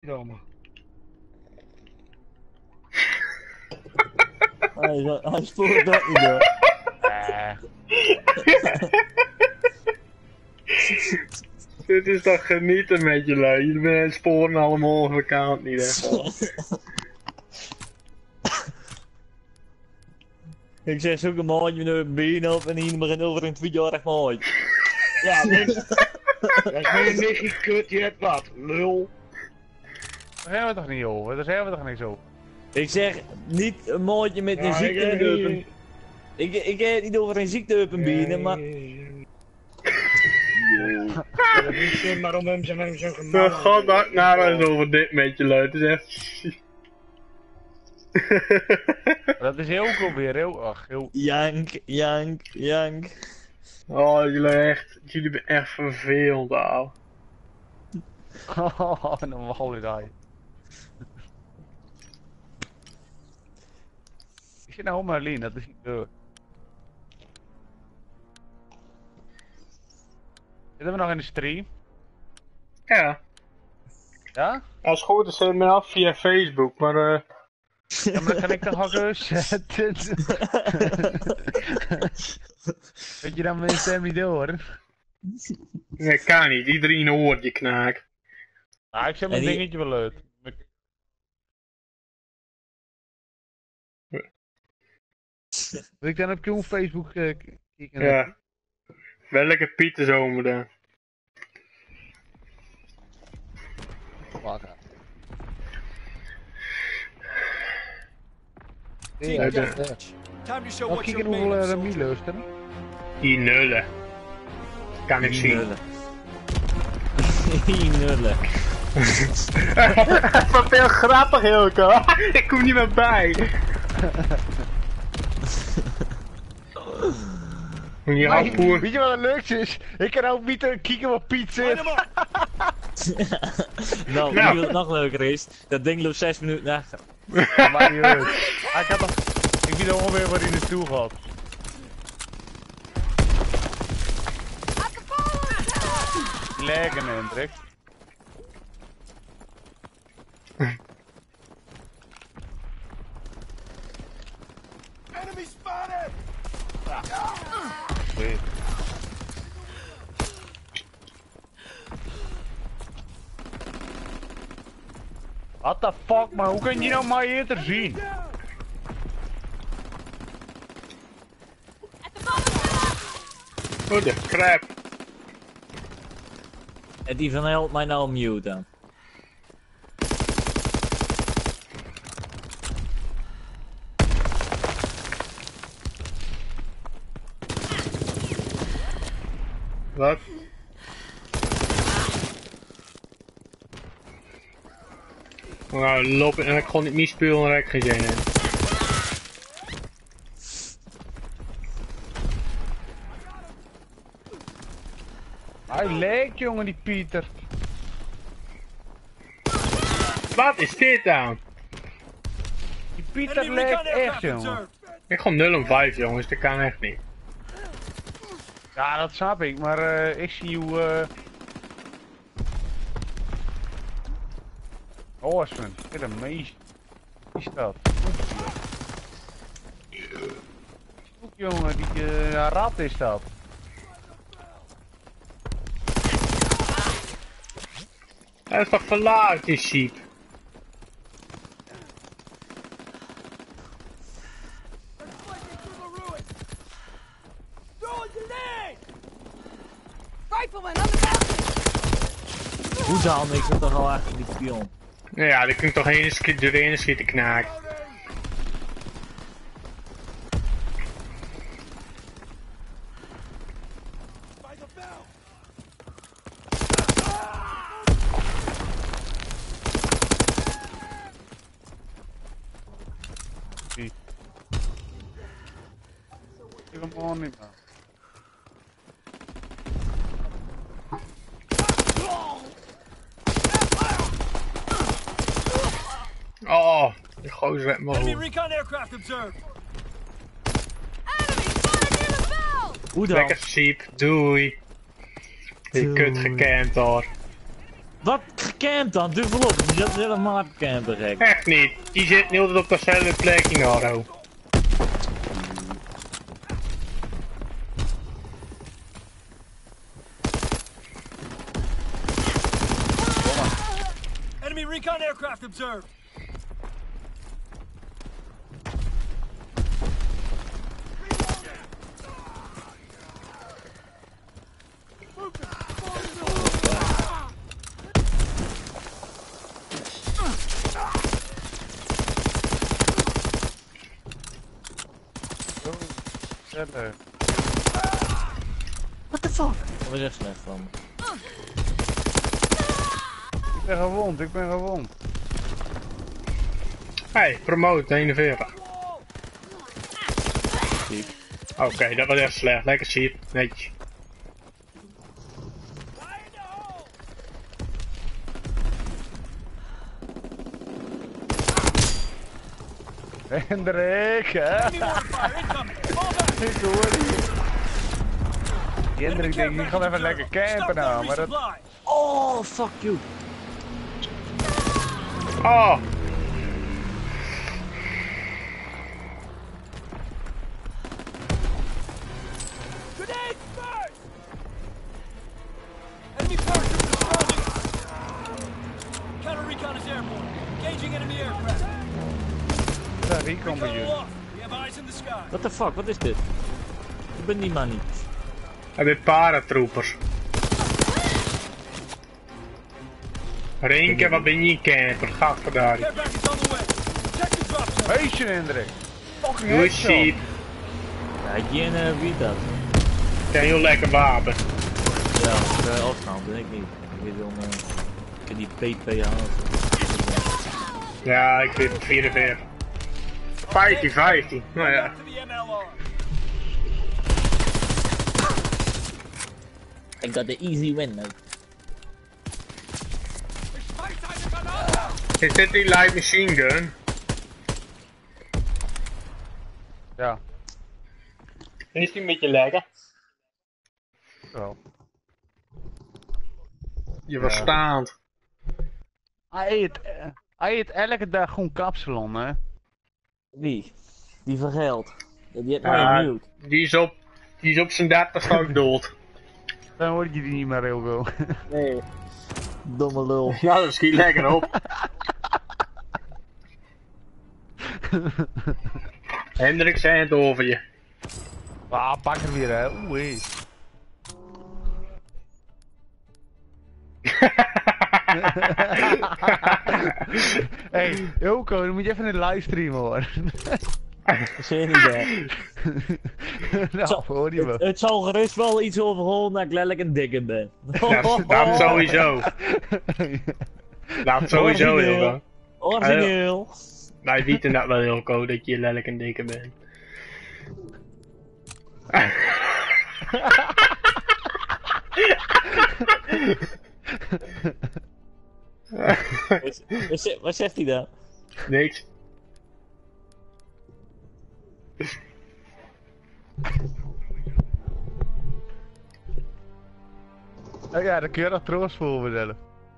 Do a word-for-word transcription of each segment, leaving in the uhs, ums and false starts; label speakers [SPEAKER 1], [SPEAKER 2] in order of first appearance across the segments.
[SPEAKER 1] komen.
[SPEAKER 2] Hij, hij spoort dat niet hoor.
[SPEAKER 1] Eh.
[SPEAKER 3] Dit is toch genieten met je lui. Jullie bent sporen alle mogelijke kant niet hè.
[SPEAKER 2] Ik zeg zoek een maandje met een been op en hier begint over een tweejarig maandje. Ja, niks.
[SPEAKER 1] Dat is meer niks kut, je hebt wat, lul. Daar zijn we toch niet over, daar zijn we toch niks over.
[SPEAKER 2] Ik zeg niet een maandje met een
[SPEAKER 1] Ja,
[SPEAKER 2] ziekte
[SPEAKER 1] ik,
[SPEAKER 2] op een... Ik, ik heb het niet over een ziekte op een benen, maar...
[SPEAKER 1] Ja, dat is niet maar om hem zijn hem zo gemalen.
[SPEAKER 3] God, dat nou eens over dit met je lui. Het is echt...
[SPEAKER 1] Dat is heel cool weer, heel... Ach, heel...
[SPEAKER 2] Jank, jank, jank.
[SPEAKER 3] Oh, jullie echt... Jullie zijn echt vervelend, ouwe.
[SPEAKER 1] Oh, en dan wal je daar. Ik zit nou op mijn lien, dat is niet deur. Zitten we nog in de stream?
[SPEAKER 3] Ja.
[SPEAKER 1] Ja?
[SPEAKER 3] Als het goed is, zet me af via Facebook, maar eh...
[SPEAKER 1] Ja, maar dan kan ik toch ook eens zetten. Weet je dan mijn stem niet door?
[SPEAKER 3] Nee, kan niet. Iedereen hoort je knaak.
[SPEAKER 1] Ah, ik zet mijn
[SPEAKER 2] En die-
[SPEAKER 1] dingetje wel uit. Wil ik dan op je Facebook uh, kijken?
[SPEAKER 3] Ja. Welke Pieter zomer dan?
[SPEAKER 1] Wacht.
[SPEAKER 4] Team
[SPEAKER 3] Ja, de-
[SPEAKER 4] deathmatch. Time to show
[SPEAKER 1] Mag
[SPEAKER 4] what
[SPEAKER 1] ik
[SPEAKER 4] you're
[SPEAKER 1] kijken hoeveel
[SPEAKER 4] made
[SPEAKER 1] uh,
[SPEAKER 4] of,
[SPEAKER 1] Remy
[SPEAKER 4] soldier.
[SPEAKER 1] luisteren?
[SPEAKER 3] Die nullen. Kan ik zien.
[SPEAKER 2] nullen. nullen.
[SPEAKER 3] Wat veel grappig, Hilko. Ik kom niet meer bij. Moet je
[SPEAKER 1] Nee,
[SPEAKER 3] afvoeren.
[SPEAKER 1] weet je wat het leukste is? Ik kan ook niet uh, kijken wat Piet
[SPEAKER 4] Line
[SPEAKER 1] zit.
[SPEAKER 4] 'em up.
[SPEAKER 2] Nou,
[SPEAKER 3] Nou.
[SPEAKER 2] weet je wat nog leuker is? Dat ding loopt zes minuten achter.
[SPEAKER 1] Maar niet uit. Ah, ik had toch... Ik weet ongeveer waar hij naartoe gaat. Leggen, Hendrik.
[SPEAKER 4] Enemy spotted!
[SPEAKER 1] Wait. What the fuck, maar hoe kun je nou maar eerder zien?
[SPEAKER 3] Oh, de crap.
[SPEAKER 2] En die van helpt mij nou mute dan.
[SPEAKER 3] Wat? Nou, lopen en ik gewoon niet meer spelen, dan heb ik geen zin in.
[SPEAKER 1] Hij leek, jongen, die Pieter.
[SPEAKER 3] Wat is dit dan?
[SPEAKER 1] Die Pieter
[SPEAKER 4] Enemy
[SPEAKER 1] leek
[SPEAKER 4] recon
[SPEAKER 1] echt,
[SPEAKER 4] aircraft
[SPEAKER 1] jongen.
[SPEAKER 4] observed.
[SPEAKER 3] Ik ga nul en vijf, jongens, dat kan echt niet.
[SPEAKER 1] Ja, dat snap ik, maar uh, ik zie hoe... Uh... Horseman, dit een meisje. Wie is dat? Oek, jongen, die uh, ja, rat is dat.
[SPEAKER 3] Dat is toch verlaagd, die sheep.
[SPEAKER 5] Rifleman on the balcony!
[SPEAKER 2] Hoe zal ik dat toch al achter die pion?
[SPEAKER 3] Nou ja, die kun je toch heen schieten, door de ene schieten knaak.
[SPEAKER 4] By the bell.
[SPEAKER 1] Die. Helemaal niet meer.
[SPEAKER 3] Oh, die gozer werd me
[SPEAKER 4] Enemy
[SPEAKER 3] goed.
[SPEAKER 4] recon aircraft observed.
[SPEAKER 5] Enemy spotted near the bell!
[SPEAKER 2] Hoe dan?
[SPEAKER 3] Lekker sheep, doei. Die
[SPEAKER 2] Doei.
[SPEAKER 3] kut gekend hoor.
[SPEAKER 2] Wat? campt dan, duvel op. Die zit helemaal campen, gek.
[SPEAKER 3] Echt niet. Die zit niet altijd op dezelfde plek in auto.
[SPEAKER 4] Enemy recon aircraft observed.
[SPEAKER 1] Verder.
[SPEAKER 2] What the fuck? Dat was echt slecht van me.
[SPEAKER 1] Ik ben gewond, ik ben gewond.
[SPEAKER 3] Hey, promote eenenveertig.
[SPEAKER 2] Cheap.
[SPEAKER 3] Oké, okay, dat was echt slecht. Lekker cheap. Netjes.
[SPEAKER 1] Hendrik, hè?
[SPEAKER 4] Enemy mortar fire incoming. Fall back.
[SPEAKER 1] Ik hoor die. Hendrik denkt, ik ga even lekker campen nou, maar dat...
[SPEAKER 2] Oh, fuck you.
[SPEAKER 3] Oh!
[SPEAKER 4] Grenade first! Enemy paratroopers surrounding us. Counter recon is airborne. Engaging enemy aircraft.
[SPEAKER 1] Daar, hier komen
[SPEAKER 4] Recon
[SPEAKER 1] jullie.
[SPEAKER 4] aloft. We have eyes in the sky.
[SPEAKER 2] What the fuck, wat is dit? Ik ben die man niet.
[SPEAKER 3] Heb je paratroopers? Rinke, wat ben je een camper? Gadverdarie.
[SPEAKER 4] Care package on the way. Check the drop zone.
[SPEAKER 1] Heetje Hendrik. Fucking
[SPEAKER 3] Doe eens
[SPEAKER 1] headshot.
[SPEAKER 3] cheap.
[SPEAKER 2] Ja, Jenne, wie dat?
[SPEAKER 3] Ken je lekker wapen?
[SPEAKER 2] Ja, de afstand, ben ik niet. Ik weet wel, uh, ik heb die P P aan.
[SPEAKER 3] Ja, ik vind het vierenveertig. vijftien, vijftien. Nou ja.
[SPEAKER 4] Back to the M L R.
[SPEAKER 2] Ik got the easy win, mate.
[SPEAKER 3] Is dit die light machine gun?
[SPEAKER 1] Ja,
[SPEAKER 3] Is die een beetje lekker?
[SPEAKER 1] wel.
[SPEAKER 3] Je was staand.
[SPEAKER 1] Hij eet, eh, hij eet elke dag gewoon kapsalon, hè?
[SPEAKER 2] Wie? Die van geld. Die heeft
[SPEAKER 3] Ja,
[SPEAKER 2] mij mute.
[SPEAKER 3] die is op, die is op zijn dertigste ook dood.
[SPEAKER 1] Dan hoor je die niet meer heel veel.
[SPEAKER 2] Nee. Domme lul.
[SPEAKER 3] Ja, dat schiet lekker op. Hendrik zei het over je.
[SPEAKER 1] Ah, pak er weer, hè? Oeh, hé. Hey, Joko, dan moet je even in de livestream hoor.
[SPEAKER 2] Zie je niet hè?
[SPEAKER 1] Nou,
[SPEAKER 2] Zo,
[SPEAKER 1] hoor je me.
[SPEAKER 2] Het, het zal gerust wel iets overholen dat ik letterlijk een dikke ben.
[SPEAKER 3] Dat, dat sowieso. Dat sowieso heel wel.
[SPEAKER 2] Origineel.
[SPEAKER 3] Wij weten dat wel heel cool dat je lelijk een dikke bent.
[SPEAKER 2] Wat, wat, wat zegt hij dan?
[SPEAKER 3] Niks.
[SPEAKER 1] Oh ja, dan kun je dat troost voor vertellen.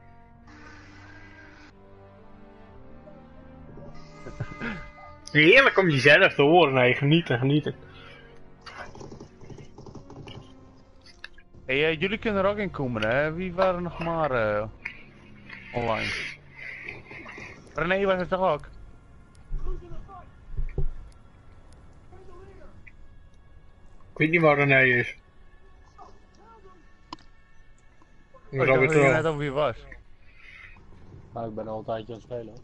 [SPEAKER 3] Heerlijk om jezelf te horen. Nee, genieten, genieten.
[SPEAKER 1] Hey, uh, jullie kunnen er ook in komen, hè? Wie waren nog maar uh, online? René was het toch ook?
[SPEAKER 3] Ik weet niet waar René is.
[SPEAKER 1] Oh, ik dacht dat je net over wie was.
[SPEAKER 6] Nou, ik ben al een tijdje aan het spelen.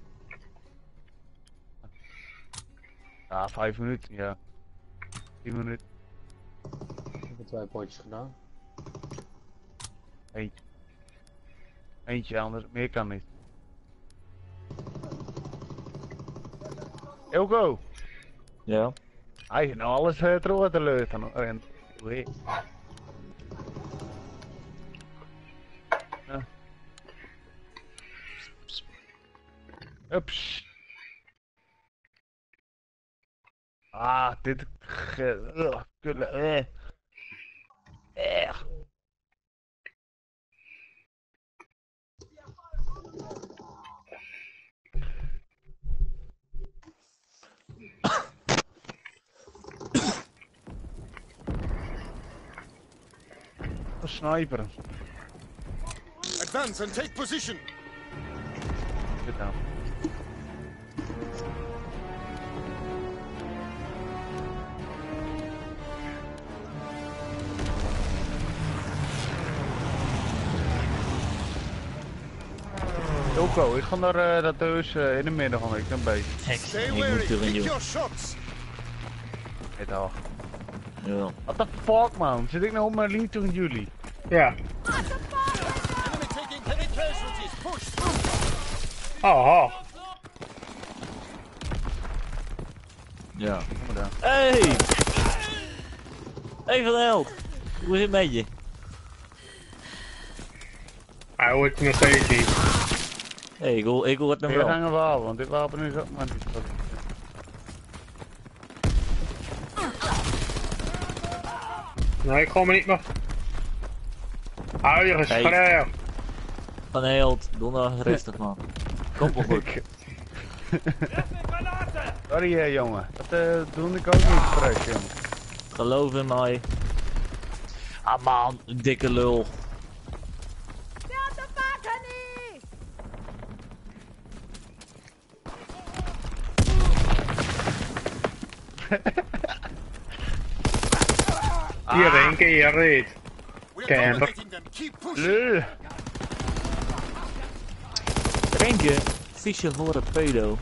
[SPEAKER 1] Ja, vijf minuten, ja. tien minuten.
[SPEAKER 6] Ik heb twee potjes gedaan.
[SPEAKER 1] Eentje. Eentje, anders meer kan niet. Elko!
[SPEAKER 2] Ja.
[SPEAKER 1] Hij is nou alles uh, terug te leuk dan rent. Oei. Ja. Ups. Ah, dit... ge- Ugh, kulle, eh. Eh. Een sniper.
[SPEAKER 4] Advance and take position.
[SPEAKER 1] Dit nou. Joko, ik ga naar uh, dat deus uh, in de midden van ik ben bezig.
[SPEAKER 2] Hek,
[SPEAKER 4] Stay
[SPEAKER 2] ik
[SPEAKER 4] wary.
[SPEAKER 2] moet erin,
[SPEAKER 4] Pick
[SPEAKER 2] joh.
[SPEAKER 4] your shots.
[SPEAKER 1] Dit al.
[SPEAKER 2] Ja.
[SPEAKER 1] What the fuck man, zit ik nou op mijn linie tegen jullie?
[SPEAKER 3] Ja.
[SPEAKER 4] Enemy taking heavy casualties. Push through.
[SPEAKER 3] Oh, oh.
[SPEAKER 2] Ja.
[SPEAKER 1] Kom maar daar.
[SPEAKER 2] Hey! Hey van de held! Hoe is het met je?
[SPEAKER 3] Hij hoort nog steeds niet.
[SPEAKER 2] Hey, ik hoor, ik hoor het nog
[SPEAKER 1] Ik
[SPEAKER 2] wel.
[SPEAKER 1] ga een wapen, want dit wapen is ook maar niet goed.
[SPEAKER 3] Nee, ik kom er niet meer. Hou je geschreeuw.
[SPEAKER 2] Van de held, doe nou rustig man. Komt wel goed.
[SPEAKER 1] Sorry uh, jongen, dat uh, doe ik ook niet spreken jongen.
[SPEAKER 2] Geloof in mij. Ah man, dikke lul.
[SPEAKER 5] Down the balcony!
[SPEAKER 3] Hier één keer je reet.
[SPEAKER 4] We are
[SPEAKER 3] Camper.
[SPEAKER 4] dominating them. Keep pushing.
[SPEAKER 1] Lul.
[SPEAKER 2] Drinken, visje voor een pedo.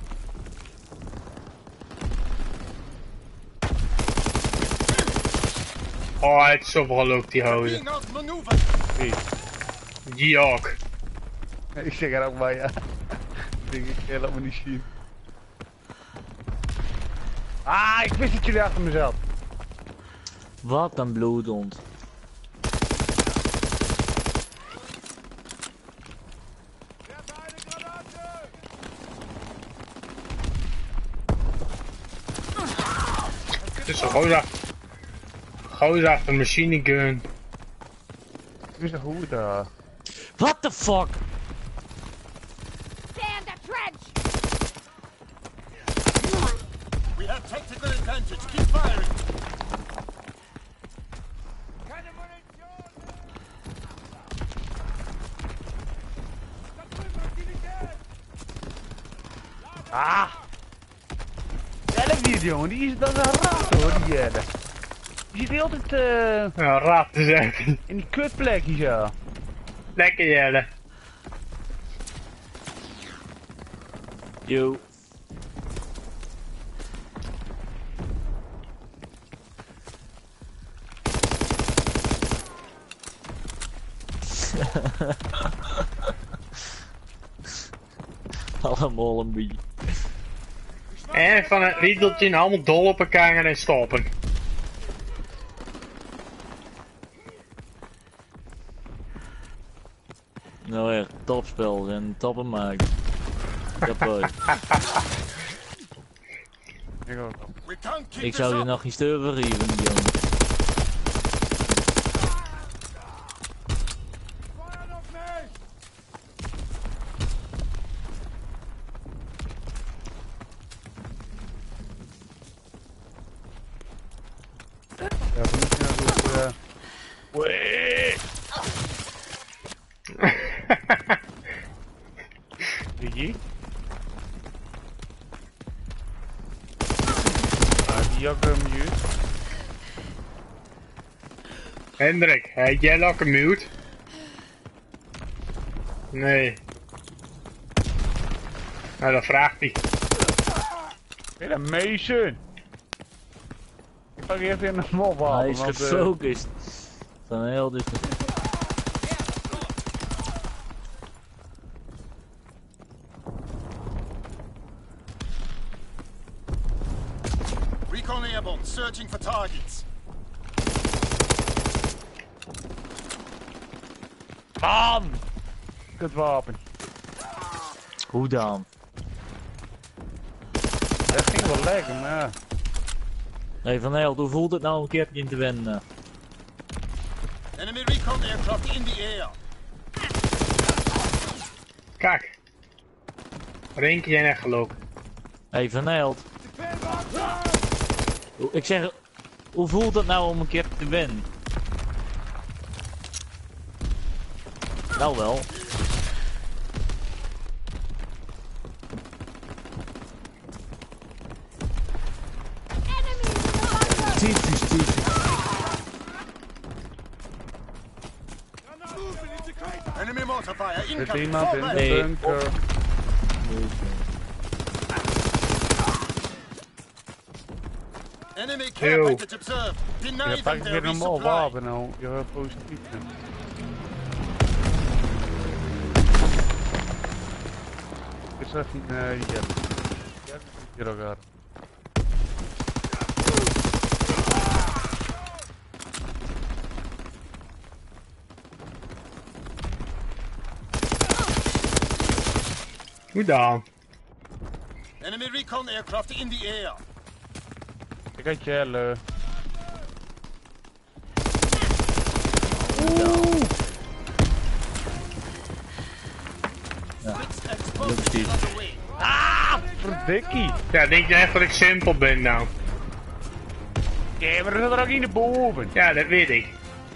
[SPEAKER 3] Oh, hij heeft zoveel geloof die houden.
[SPEAKER 4] Being outmaneuvered.
[SPEAKER 3] Die ook.
[SPEAKER 1] Ik zeg er ook bij ja. Ik denk ik uh, laat me niet zien. Ah, ik wist dat jullie achter me zat.
[SPEAKER 2] Wat een bloedhond.
[SPEAKER 3] Het is een gozer. Gozer achter een machine gun.
[SPEAKER 1] Ik wist nog hoe daar.
[SPEAKER 2] What the fuck?
[SPEAKER 5] Stay in the trench!
[SPEAKER 4] We have tactical advantage. Keep firing.
[SPEAKER 1] Ah! Ja, dat niet jongen, die is dan een rat hoor, die uh, die zit altijd uh,
[SPEAKER 3] Ja, raad te zeggen.
[SPEAKER 1] in die kutplekjes zo.
[SPEAKER 3] Lekker jelle.
[SPEAKER 2] Yo. Allemaal een beetje.
[SPEAKER 3] En van het riedeltje allemaal dol op elkaar en stoppen.
[SPEAKER 2] Nou echt, topspel en toppen maken. Kapot.
[SPEAKER 1] Ik ook.
[SPEAKER 4] We can't keep
[SPEAKER 2] Ik
[SPEAKER 4] this
[SPEAKER 2] zou je
[SPEAKER 4] up.
[SPEAKER 2] nog geen steur vergeven, jongen.
[SPEAKER 1] Ja, van niet naar goed. Uh... Wee! Zie je? Ah, die ook een mute.
[SPEAKER 3] Hendrik, heb jij ook een mute? Nee. Nou, dan vraagt hij.
[SPEAKER 1] Weer een Mason! Ik pak even in een mob halen.
[SPEAKER 2] Hij is
[SPEAKER 1] want, uh,
[SPEAKER 2] gefocust. Van heel dus.
[SPEAKER 4] Recon airborne. Searching for targets.
[SPEAKER 1] Man! Kut wapen.
[SPEAKER 2] Hoe dan?
[SPEAKER 1] Dat ging wel lekker, maar ja.
[SPEAKER 2] Hey Van Held, hoe voelt het nou een keertje in te wennen?
[SPEAKER 4] Enemy recon aircraft in the air.
[SPEAKER 3] Kijk. Er één keer echt gelopen.
[SPEAKER 2] Hey Van Held. Ik zeg, hoe voelt het nou om een keer te winnen? Nou wel. Typisch, typisch.
[SPEAKER 4] Enemy mortar fire
[SPEAKER 1] Er zit
[SPEAKER 4] incoming.
[SPEAKER 1] iemand in de
[SPEAKER 2] Nee.
[SPEAKER 1] bunker.
[SPEAKER 4] Enemy care
[SPEAKER 3] Ew.
[SPEAKER 4] package observed. Deny
[SPEAKER 1] Je
[SPEAKER 4] them
[SPEAKER 1] pakt
[SPEAKER 4] their
[SPEAKER 1] weer normaal
[SPEAKER 4] resupply.
[SPEAKER 1] wapen nou. Je gaat positief zijn. Is er even uh, hier. Ja, hier elkaar.
[SPEAKER 3] Goed dan.
[SPEAKER 4] Enemy recon aircraft in the air.
[SPEAKER 1] Ik ga chillen.
[SPEAKER 4] Fixed explosives on the way.
[SPEAKER 1] Verdikkie.
[SPEAKER 3] Ja, denk je echt dat ik simpel ben nou?
[SPEAKER 1] Ja, maar er zit er ook in de boven.
[SPEAKER 3] Ja, dat weet ik.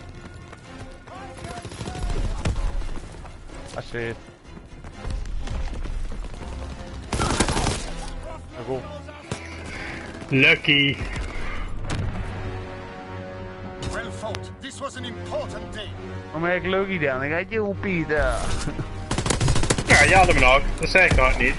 [SPEAKER 1] Als je... Ja, goed.
[SPEAKER 3] Lucky.
[SPEAKER 4] Well fought. This was an important day.
[SPEAKER 1] Kom maar, ik Lucky dan. Ik ga je Pieter.
[SPEAKER 3] Ja, je had hem nog. Dat zeg ik hard niet.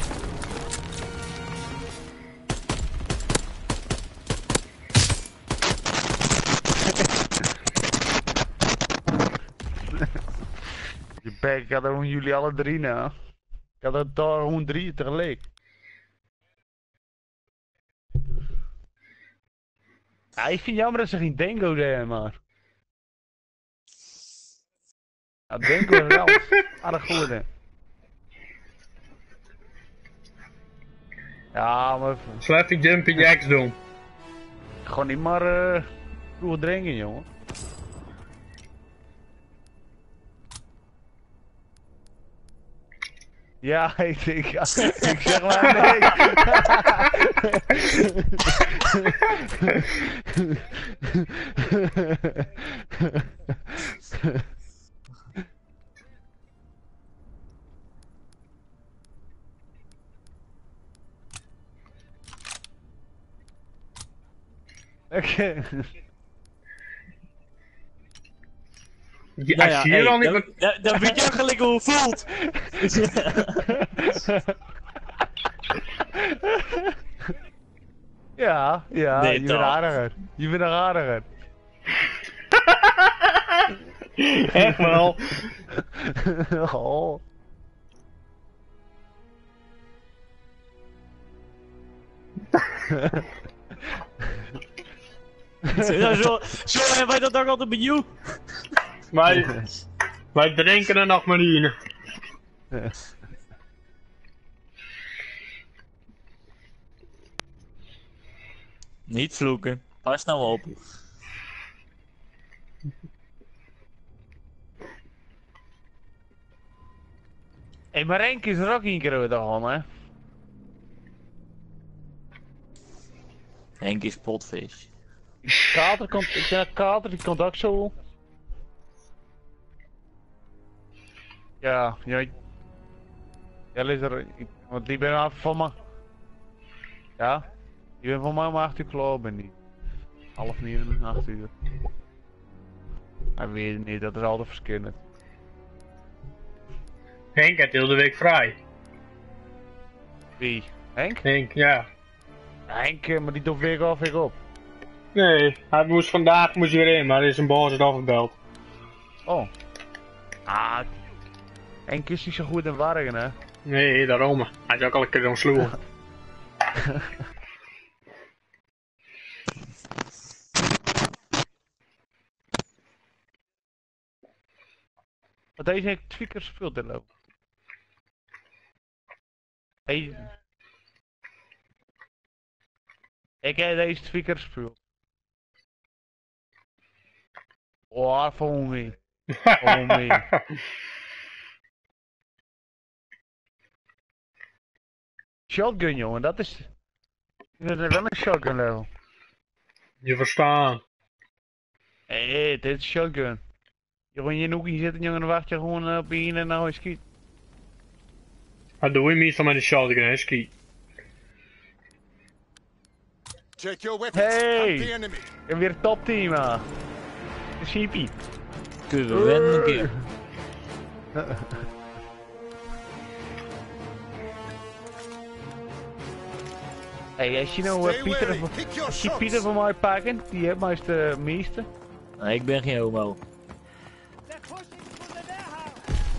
[SPEAKER 1] Je bek, ik had er gewoon jullie alle drie nou. Ik had er daar gewoon drie tegelijk. Ja, ik vind het jammer dat ze geen Dengo deden, maar. Ja, Dengo is wel aardig goed, hè. Ja, maar
[SPEAKER 3] Zal even jumping jacks doen.
[SPEAKER 1] gewoon niet maar uh, vroeg drinken, jongen. Ja, ik, ik, ik zeg maar nee. Oké.
[SPEAKER 3] Ja,
[SPEAKER 2] Nou ja,
[SPEAKER 3] als je hier
[SPEAKER 2] hey,
[SPEAKER 3] al niet...
[SPEAKER 2] dan,
[SPEAKER 3] met-
[SPEAKER 2] dan, dan weet je gelijk hoe het voelt.
[SPEAKER 1] Ja, ja,
[SPEAKER 2] Nee,
[SPEAKER 1] je bent
[SPEAKER 2] toch.
[SPEAKER 1] aardiger. Je bent nog aardiger.
[SPEAKER 3] Echt wel.
[SPEAKER 1] Oh.
[SPEAKER 2] Ja, zo, zo hebben wij dat ook altijd bij jou.
[SPEAKER 3] Wij, wij drinken er nog maar in.
[SPEAKER 2] Niet vloeken. Pas nou op.
[SPEAKER 1] Hé, hey, maar Renk is er ook een keer over gaan, hè?
[SPEAKER 2] Henk is potvis.
[SPEAKER 1] Kater komt, ik denk Kater, die komt ook zo. Ja, ja. Ja, is er, ik, want die ben af van me. Ja? Die ben van mij om acht uur klaar, ben die. Half negen, acht uur. Hij weet het niet, dat is altijd verschillend.
[SPEAKER 3] Henk had heel de week vrij.
[SPEAKER 1] Wie? Henk?
[SPEAKER 3] Henk, ja.
[SPEAKER 1] Henk, eh, maar die doet week af, week op.
[SPEAKER 3] Nee, hij moest vandaag moest hij weer in, maar er is een baas het afgebeld.
[SPEAKER 1] Oh. Ah, Henk is niet zo goed in wargen, hè?
[SPEAKER 3] Nee, daarom. Hij is ook al een keer zo'n sloer.
[SPEAKER 1] Want deze heeft twee keer gespeeld in loop. Hey. Ik heb deze twee keer gespeeld. Oh, voor me. Voor me. Shotgun, jongen, dat is... Dat is wel een shotgun level.
[SPEAKER 3] Je verstaan.
[SPEAKER 1] Hé, hey, dit is shotgun. Je gewoon in je hoekje zitten, jongen, dan wacht je gewoon uh, op je en nou is schiet.
[SPEAKER 3] Dat doe je meestal met een shotgun, hè, ski.
[SPEAKER 7] Check your weapons.
[SPEAKER 1] Hey!
[SPEAKER 7] Hunt the enemy.
[SPEAKER 1] Ik heb weer een topteam, uh. De sheepie.
[SPEAKER 2] Kunnen we winnen een keer.
[SPEAKER 1] Hey, als je nou uh,
[SPEAKER 7] Stay
[SPEAKER 1] Pieter,
[SPEAKER 7] wary.
[SPEAKER 1] van-
[SPEAKER 7] Pick your
[SPEAKER 1] als je
[SPEAKER 7] shots.
[SPEAKER 1] Pieter van mij pakken, die heeft meest de meeste.
[SPEAKER 2] Nee, ik ben geen homo.
[SPEAKER 5] They're pushing through the warehouse.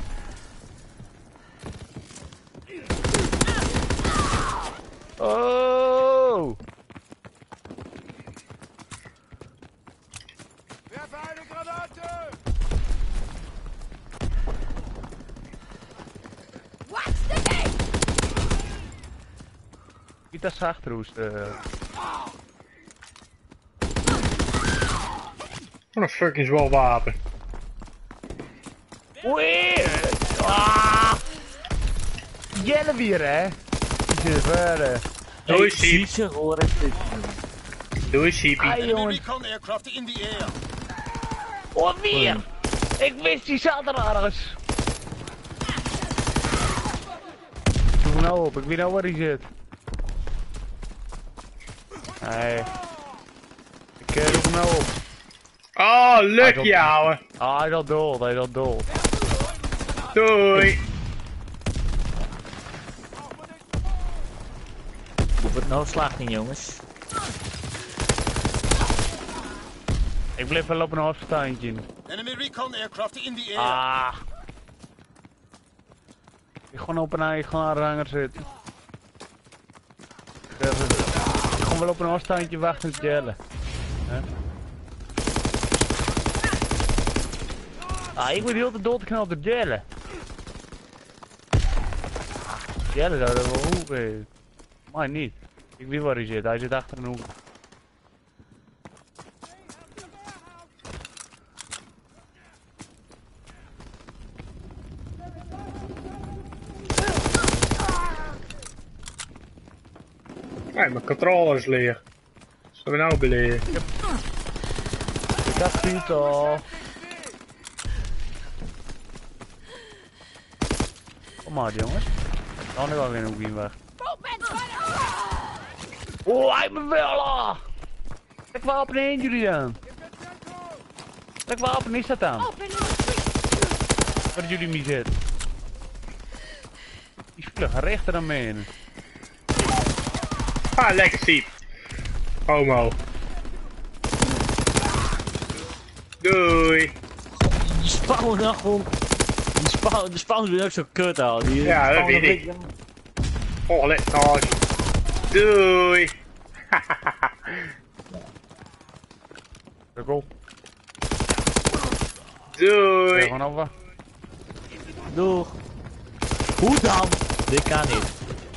[SPEAKER 1] Oh!
[SPEAKER 7] Werfe eine Granate.
[SPEAKER 5] Watch the gate!
[SPEAKER 1] Pieter is achterhoest. Uh.
[SPEAKER 3] Wat een fucking zwaar wapen.
[SPEAKER 1] Weird! Ah! Jelle weer, hè? Die zit verder.
[SPEAKER 3] Doei,
[SPEAKER 2] Hey,
[SPEAKER 3] sheep.
[SPEAKER 2] zie ze, hoor ik dit.
[SPEAKER 3] Doei, sheepie.
[SPEAKER 1] Ah,
[SPEAKER 7] Enemy
[SPEAKER 1] jongen.
[SPEAKER 7] recon aircraft in the air.
[SPEAKER 1] Oh, weer! Ik wist die zat er ergens. Zoek nou op, ik weet nou waar hij zit. Nee. Ik uh, roep hem nou op.
[SPEAKER 3] Oh, lucky, ouwe.
[SPEAKER 1] Ah, hij is al dood, hij is al dood.
[SPEAKER 3] Doei.
[SPEAKER 2] Op het nou slachting, jongens.
[SPEAKER 1] Ik blijf wel op een afstandje.
[SPEAKER 7] Enemy recon aircraft in the air.
[SPEAKER 1] Ah. Ik ga op een eigen aanhanger zitten. Ik zeg het. Ik ga wel op een afstandje wachten te jellen. Hè? Ah, ik word heel de doodknal door jellen. Jellen zou dat wel goed weten. Maar niet. Ik weet waar hij zit, hij zit achter een hoek.
[SPEAKER 3] Nee, mijn controller is leeg. Zullen we nou beleren?
[SPEAKER 1] Ik dacht niet al. Kom maar jongens. Dan heb ik alweer een hoekje weg.
[SPEAKER 5] Movement! Fire!
[SPEAKER 1] Oh, hij me wel! ah! Kijk wapen heen jullie dan. Kijk wapen is dat dan?
[SPEAKER 5] Open your street!
[SPEAKER 1] Waar jullie mee zitten. Die vlug rechter aan mij.
[SPEAKER 3] Ah, lekker sheep. Homo. Doei.
[SPEAKER 2] Die spouwen nou gewoon... Die spouwen, de spouwen doen ook zo kut al. Die
[SPEAKER 3] Ja, dat
[SPEAKER 2] spouwen
[SPEAKER 3] weet
[SPEAKER 2] nog
[SPEAKER 3] ik.
[SPEAKER 2] niet-
[SPEAKER 3] Oh, lekker. Oh. Doei.
[SPEAKER 1] Kijk op.
[SPEAKER 3] Doei.
[SPEAKER 1] Ja, gewoon over.
[SPEAKER 2] Doeg. Hoe dan? Dit kan niet.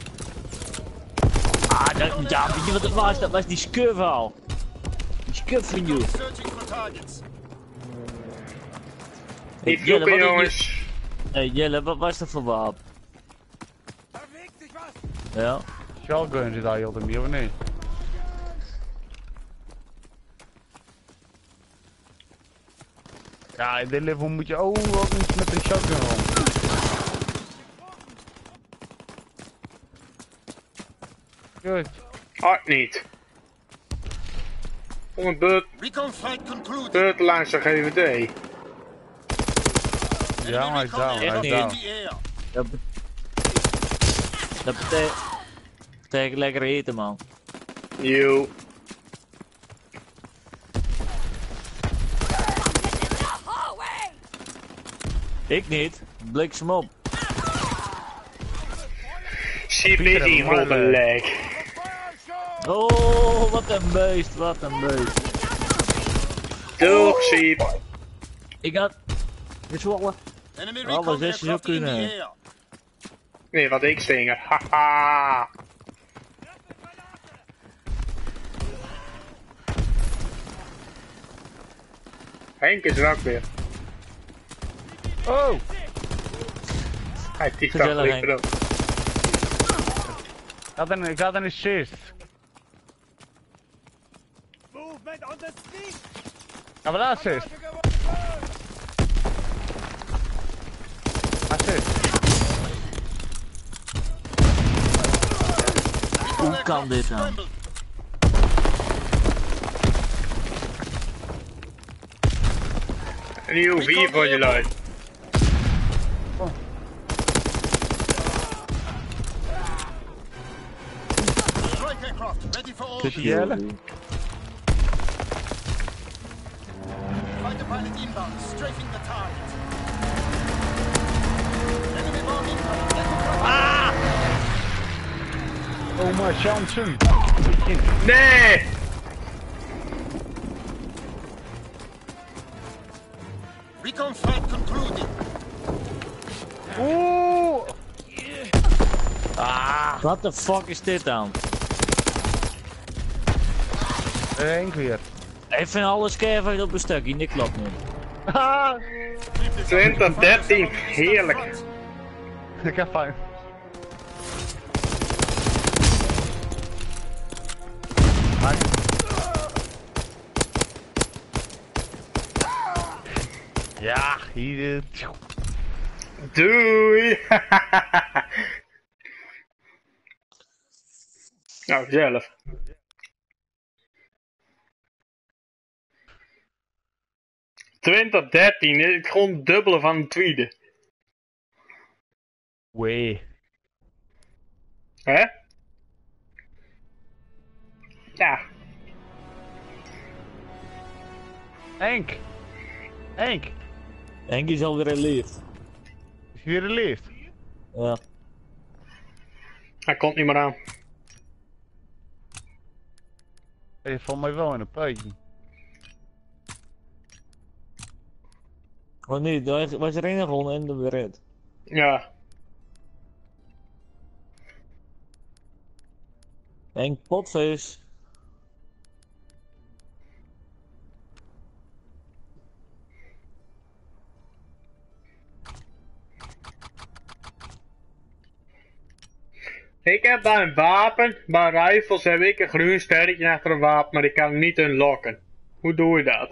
[SPEAKER 2] Ah, dat, ja, weet je wat het was? Dat was die scurf al. Die scurf van jou.
[SPEAKER 7] Searching for targets.
[SPEAKER 3] Niet
[SPEAKER 2] Jelle,
[SPEAKER 3] vloeken,
[SPEAKER 2] wat-
[SPEAKER 3] jongens.
[SPEAKER 2] Hey Jelle, wat was dat voor wapen?
[SPEAKER 7] Bewegt sich was.
[SPEAKER 2] Ja.
[SPEAKER 1] Shotgun zit daar heel de meer of niet? Ja, in dit level moet je ook ook eens met een shotgun rond. Goed.
[SPEAKER 3] Hard niet. Om een beurt,
[SPEAKER 7] Recon flight concluded.
[SPEAKER 3] beurt langs de G V D.
[SPEAKER 1] Ja, hij is down, hij
[SPEAKER 2] Echt
[SPEAKER 1] is
[SPEAKER 2] niet.
[SPEAKER 7] in
[SPEAKER 1] down.
[SPEAKER 7] the air.
[SPEAKER 2] Dat, be dat betekent... betekent lekker eten, man.
[SPEAKER 3] Yo.
[SPEAKER 5] The hallway!
[SPEAKER 2] Ik niet. Bliksem op.
[SPEAKER 3] Sheep
[SPEAKER 1] Pieter,
[SPEAKER 3] is
[SPEAKER 1] dat
[SPEAKER 3] evil
[SPEAKER 1] man,
[SPEAKER 3] the
[SPEAKER 1] eh.
[SPEAKER 3] leg.
[SPEAKER 2] Oh, wat een beest, wat een beest.
[SPEAKER 3] Doeg, sheep.
[SPEAKER 2] Ik had... gezwollen.
[SPEAKER 7] Enemy
[SPEAKER 2] Alle
[SPEAKER 7] recon
[SPEAKER 2] zes is
[SPEAKER 7] aircraft
[SPEAKER 2] ook
[SPEAKER 7] in the
[SPEAKER 2] kunnen.
[SPEAKER 7] air.
[SPEAKER 3] Nee, wat ik stinger. Haha. Henk is er ook weer.
[SPEAKER 1] Oh!
[SPEAKER 3] Hij tikt
[SPEAKER 2] Gezellig,
[SPEAKER 3] dat
[SPEAKER 2] Henk.
[SPEAKER 3] erop.
[SPEAKER 1] Ik had een, ik had een assist.
[SPEAKER 4] Movement on the sneak!
[SPEAKER 1] Gaan we daar assist? Assist.
[SPEAKER 2] Hoe kan dit dan?
[SPEAKER 3] Een U V voor je lui.
[SPEAKER 7] Strike aircraft ready for all.
[SPEAKER 1] Dus jelle.
[SPEAKER 7] Fighter pilot inbound, strafing the target. Enemy bomb incoming. Get to cover.
[SPEAKER 1] Oh my chansen.
[SPEAKER 3] Nee!
[SPEAKER 7] Recon flight concluded.
[SPEAKER 1] Oeh. Ah.
[SPEAKER 2] What the fuck is dit dan?
[SPEAKER 1] Henk weer.
[SPEAKER 2] Ik vind alles keihard op een stukje, dit klopt niet.
[SPEAKER 1] Ah.
[SPEAKER 3] twintig dertien, heerlijk.
[SPEAKER 1] Ik heb fijn. Ja, hier.
[SPEAKER 3] Doei! Nou, zelf. twintig dertien, het gewoon het dubbele van de tweede.
[SPEAKER 1] Wee.
[SPEAKER 3] Hè? Ja.
[SPEAKER 1] Henk. Henk.
[SPEAKER 2] Henk is alweer in leeft.
[SPEAKER 1] Is hij weer in lift?
[SPEAKER 2] Ja.
[SPEAKER 3] Hij komt niet meer aan.
[SPEAKER 1] Hij valt mij wel in een puitje.
[SPEAKER 2] Oh nee, daar was er een gewoon en dan weer uit.
[SPEAKER 3] Ja.
[SPEAKER 2] Henk potvis.
[SPEAKER 3] Ik heb bij een wapen, bij rifles heb ik een groen sterretje achter een wapen, maar ik kan hem niet unlocken. Hoe doe je dat?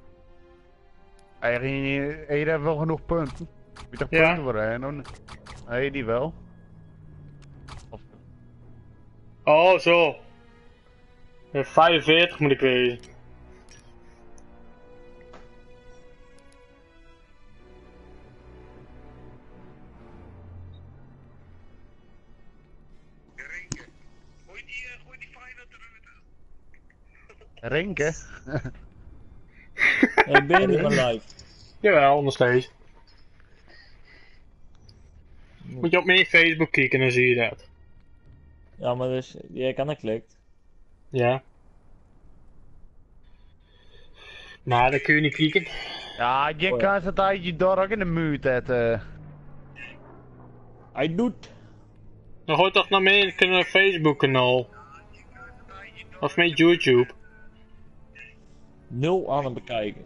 [SPEAKER 1] Eigenlijk, hij heeft wel genoeg punten. Moet je toch
[SPEAKER 3] Ja.
[SPEAKER 1] punten voor hem? Nee, die wel. Of...
[SPEAKER 3] Oh, zo. Eh, vijfenveertig moet ik wezen.
[SPEAKER 1] Renken?
[SPEAKER 2] Ik ben niet meer live.
[SPEAKER 3] Jawel, nog steeds. Moet je op mijn Facebook kijken, dan zie je dat.
[SPEAKER 2] Ja, maar dus, jij kan er klikt.
[SPEAKER 3] Ja. Maar dan kun je niet kijken.
[SPEAKER 1] Ja, je
[SPEAKER 2] Oh, ja.
[SPEAKER 1] kan het uit je dorp in de muur zetten.
[SPEAKER 2] Hij doet.
[SPEAKER 3] Dan gooi toch naar mijn Facebook kanaal. Of met YouTube.
[SPEAKER 2] Nul aan het bekijken.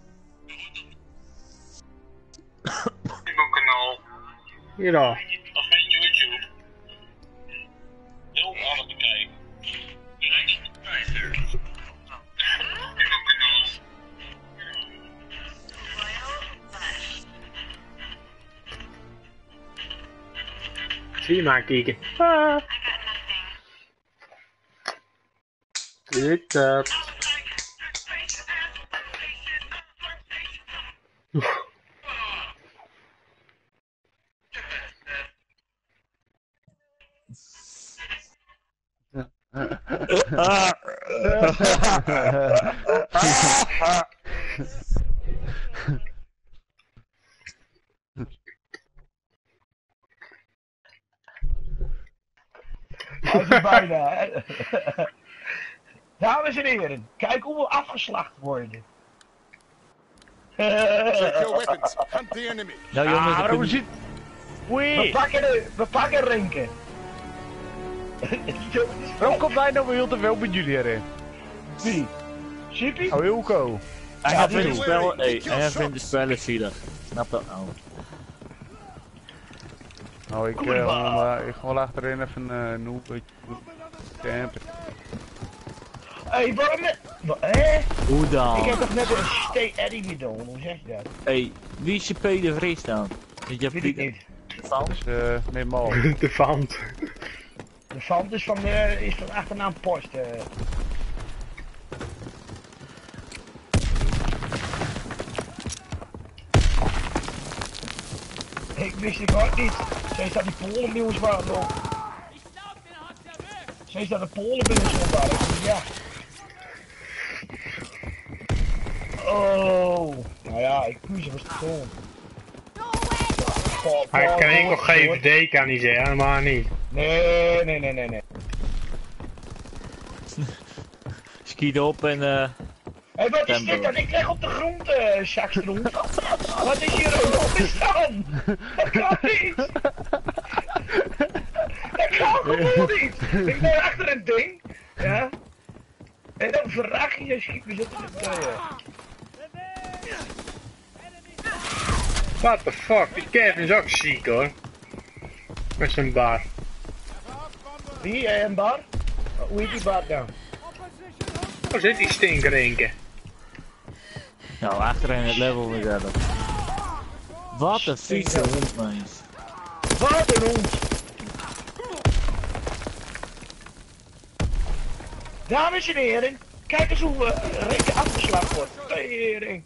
[SPEAKER 3] Facebook kanaal. Hier dan. Of met YouTube. Nul aan het bekijken. Zie je maar kijken. Ah. Kijk dat.
[SPEAKER 8] Dat is bijna, hè. Dames en heren, kijk hoe we afgeslacht worden.
[SPEAKER 7] Check your weapons. Hunt the enemy.
[SPEAKER 2] Nou jongens,
[SPEAKER 1] Ah,
[SPEAKER 2] we
[SPEAKER 1] waarom
[SPEAKER 2] kunnen-
[SPEAKER 1] zit...
[SPEAKER 8] We
[SPEAKER 1] Wee!
[SPEAKER 8] pakken, de, we pakken Renken.
[SPEAKER 1] Waarom komt hij nou weer heel te veel met jullie erin?
[SPEAKER 8] Wie? Chippy?
[SPEAKER 1] Oh, Wilco.
[SPEAKER 2] Hij
[SPEAKER 8] Ja,
[SPEAKER 2] gaat
[SPEAKER 8] die
[SPEAKER 2] in de
[SPEAKER 8] doen.
[SPEAKER 2] spellen, hey, hij vindt de spellen zielig. Snap dat nou?
[SPEAKER 1] Nou, ik,
[SPEAKER 8] Goeie
[SPEAKER 1] uh,
[SPEAKER 8] man.
[SPEAKER 1] gewoon, uh, ik ga wel achterin even een uh, noob campen.
[SPEAKER 8] Hé, waarom... Wat, hè?
[SPEAKER 2] Hoe dan?
[SPEAKER 8] Ik heb toch net een steak Eddie gedaan, hoe zeg je dat?
[SPEAKER 2] Hey, wie is je P de Vries dan? Weet je
[SPEAKER 8] Weet ik niet.
[SPEAKER 2] Frans?
[SPEAKER 1] Uh, nee, mal.
[SPEAKER 3] De vand.
[SPEAKER 8] De Vant is van de, is van achternaam Post. Uh. Ik wist ik ook niet. Zij dat die Polen bij ons waren nog. Zij dat de Polen bij ons waren. Ja. Oh. Nou ja, ik koes was het gewoon.
[SPEAKER 3] Hij kan enkel G V D kan hij zeggen, helemaal niet.
[SPEAKER 8] Nee, nee, nee, nee, nee.
[SPEAKER 2] Schiet op en eh... Uh...
[SPEAKER 8] Hé, hey, wat is dit dan? Ik leg op de grond, uh, Sjakstroen. Wat is hier een opgestaan? Dat kan niet! Dat kan gewoon niet! Ik ben achter een ding, ja? En dan verraak je je schiet me zitten te draaien.
[SPEAKER 3] What the fuck, die Kevin is ook ziek hoor. Met zijn bar.
[SPEAKER 8] Wie, eh, een bar? Hoe heet die bar dan?
[SPEAKER 3] Waar zit die stinkerinken?
[SPEAKER 2] Nou, achterin het level weer hebben. Wat een vieze hond, mens.
[SPEAKER 8] Wat een hond! Dames en heren, kijk eens hoe uh, Renke afgeslagen wordt. Tering.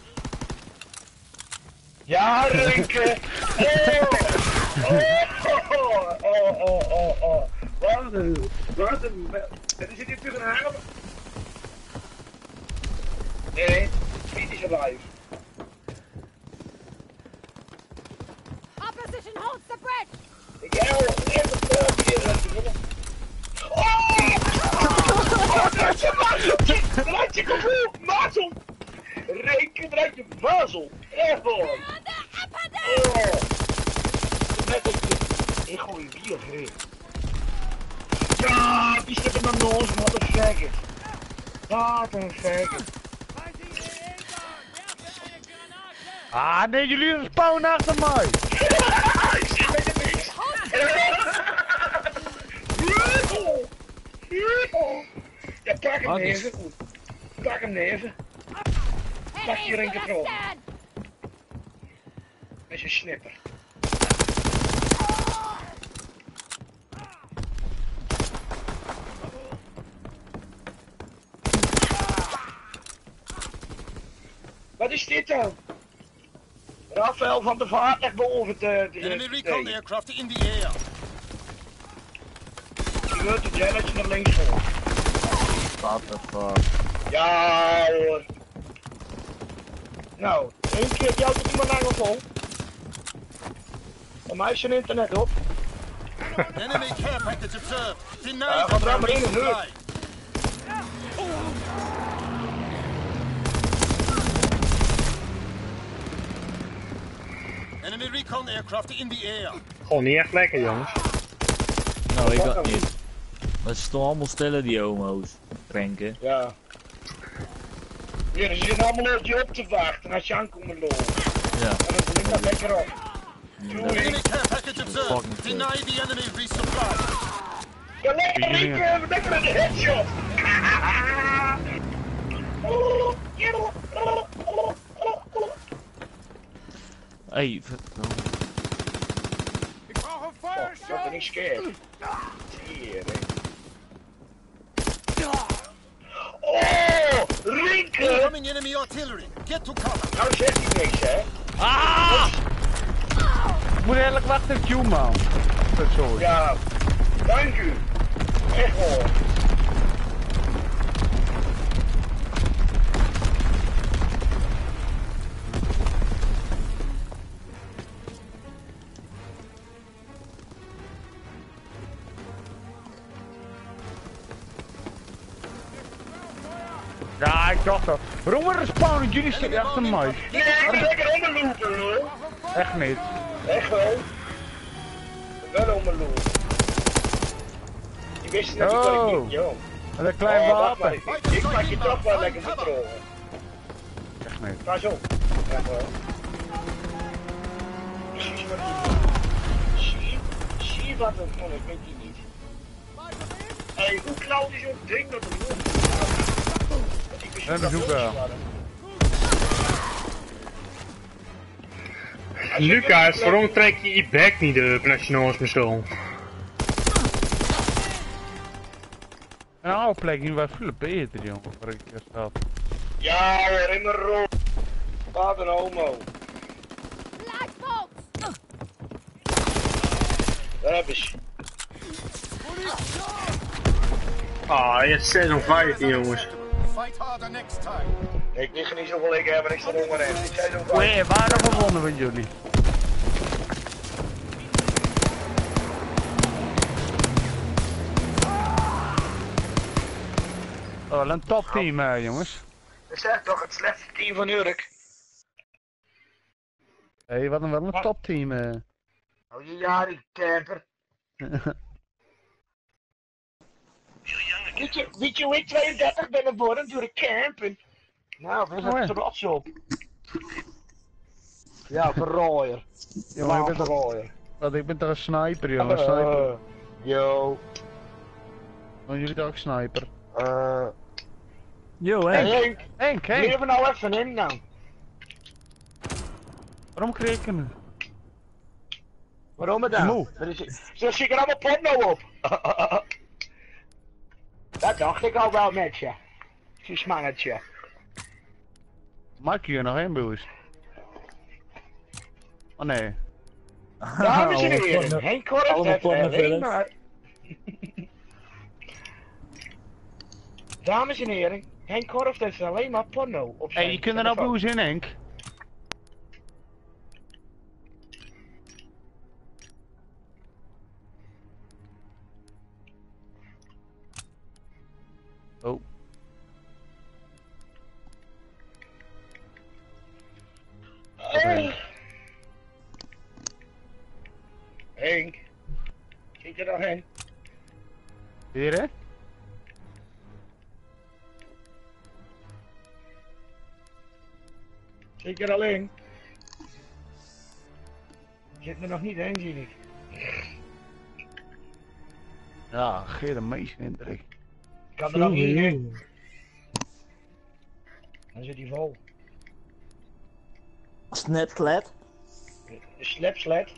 [SPEAKER 8] Ja, Renke! Oh, oh, oh, oh, oh, oh. Wat een, wat een... Er zit hier terug een haal. Nee, nee, niet is alive.
[SPEAKER 5] Opposition holds the bridge!
[SPEAKER 8] Ik hel, echt een poort hier. Oh! Oh, draait je mazel! Draait je kapot, mazel! Reken, draait je mazel! Echt hoor! Oh! Net op de... Ik gooi bier heen. Ja, die zit in mijn neus, wat een faggot. Wat een faggot.
[SPEAKER 1] Ah, nee, jullie spawnen achter mij!
[SPEAKER 8] Ik zit met de mix! Ja, pak hem neven. Pak hem neven. Pak hier een keer met je snipper. Wat is dit dan? Rafael van der Vaart ligt boven te... te
[SPEAKER 7] Enemy recon aircraft in the air.
[SPEAKER 8] Je hoort het jelletje naar links voor.
[SPEAKER 2] What the fuck.
[SPEAKER 8] Ja hoor. Nou, één keer jou tot iemand aan vol. Voor mij is zijn internet op.
[SPEAKER 7] Enemy care package observed. Deny
[SPEAKER 8] Ja,
[SPEAKER 7] the
[SPEAKER 8] gaat er maar in en
[SPEAKER 7] supply. Enemy recon aircraft in the air.
[SPEAKER 3] Gewoon niet echt lekker jongens.
[SPEAKER 2] Nou, ik had niet. Maar ze stonden allemaal stellen die homo's. Renken.
[SPEAKER 8] Ja. Ja, ze zitten allemaal op je op te wachten als je aankomen lopen.
[SPEAKER 2] Ja.
[SPEAKER 8] En dan doe ik dat lekker op.
[SPEAKER 7] Enemy care package observed. Deny the enemy resupply.
[SPEAKER 8] Ja, lekker Rieke, lekker een headshot.
[SPEAKER 2] Hey, verdomme.
[SPEAKER 8] Oh, ik ben niet scared. Hier, oh, Rieke!
[SPEAKER 7] Incoming enemy artillery. Get to cover.
[SPEAKER 8] Nou zegt hij niks, hè?
[SPEAKER 1] Ah! Ik moet eigenlijk wachten op Q, man. Dat zo.
[SPEAKER 8] Ja, dank u. Echt hoor.
[SPEAKER 1] Ja, ik dacht dat. Waarom er spawnen jullie zitten achter mij?
[SPEAKER 8] Nee, ik ben lekker onderlopen, hoor.
[SPEAKER 1] Echt niet.
[SPEAKER 8] Echt wel. Wel onderlopen. Je wist natuurlijk dat ik niet, joh.
[SPEAKER 1] En een klein
[SPEAKER 8] Oh, wacht
[SPEAKER 1] wapen.
[SPEAKER 8] maar. Ik, ik maak je toch wel lekker vertrouwen.
[SPEAKER 1] Echt niet.
[SPEAKER 8] Ga zo. Echt wel. Precies wat je doet. Zie, zie wat een... Oh, ik weet die niet. Hé, hey, hoe knalt is zo'n ding dat er
[SPEAKER 1] En de zoeken.
[SPEAKER 3] Lucas, waarom trek je je bek niet open als je nog eens zo?
[SPEAKER 1] Een oude plek hier was veel beter, jongen, waar ik hier zat.
[SPEAKER 8] Ja, weer in de rol. Wat een homo.
[SPEAKER 5] Flashbox!
[SPEAKER 8] Daar heb je.
[SPEAKER 3] Ah, je hebt zes on vijftien jongens.
[SPEAKER 7] Fight harder next time.
[SPEAKER 8] Ik lig niet zoveel ik heb en ik sta honger in. Ik zei zo
[SPEAKER 1] Wee, waarom gewonnen van jullie? Oh, wel een topteam, uh, jongens.
[SPEAKER 8] Ik zeg toch het slechtste team van Urk.
[SPEAKER 1] Hé, hey, wat een wel een
[SPEAKER 8] Wat?
[SPEAKER 1] topteam. Uh.
[SPEAKER 8] Oh je jari camper. Weet je, weet je hoe ik tweeëndertig ben geworden door de campen? Nou, daar
[SPEAKER 1] Oh,
[SPEAKER 8] zit
[SPEAKER 1] ja.
[SPEAKER 8] er trots op. Ja, verrooier.
[SPEAKER 1] Jongen, ik ben toch,
[SPEAKER 8] verrooier.
[SPEAKER 1] wat, ik ben toch een sniper, jongen. Sniper.
[SPEAKER 8] Uh, yo.
[SPEAKER 1] Oh, jullie toch ook sniper?
[SPEAKER 8] Uh,
[SPEAKER 2] Yo,
[SPEAKER 8] hey
[SPEAKER 2] Henk.
[SPEAKER 8] Henk,
[SPEAKER 1] Henk, Henk,
[SPEAKER 8] leef er nou even in nou.
[SPEAKER 1] waarom rekenen?
[SPEAKER 8] Waarom het dan?
[SPEAKER 1] Moe.
[SPEAKER 8] Er is- Zo zie ik er allemaal porno op. Dat dacht ik al wel met je. Zo'n smangetje.
[SPEAKER 1] Maak je hier nog één boost? Oh nee.
[SPEAKER 8] Dames en
[SPEAKER 2] Allemaal
[SPEAKER 8] heren,
[SPEAKER 2] porno-
[SPEAKER 8] Henk Korf
[SPEAKER 2] allemaal
[SPEAKER 8] heeft alleen
[SPEAKER 2] pornofilms.
[SPEAKER 8] maar... Dames en heren, Henk Korf heeft alleen maar porno op
[SPEAKER 1] Hé,
[SPEAKER 8] zijn
[SPEAKER 1] hey, je kunt er nou
[SPEAKER 8] telefoon.
[SPEAKER 1] boost in, Henk. Oh.
[SPEAKER 8] Henk! Henk! Kijk er nog heen.
[SPEAKER 1] Hier, hè?
[SPEAKER 8] Kijk er alleen. Zit er nog niet heen, zie ik.
[SPEAKER 1] Ja, geef de meeste indruk.
[SPEAKER 8] Ik kan er nog niet heen. Dan zit hij vol.
[SPEAKER 2] Snapchat.
[SPEAKER 8] Slap, slap.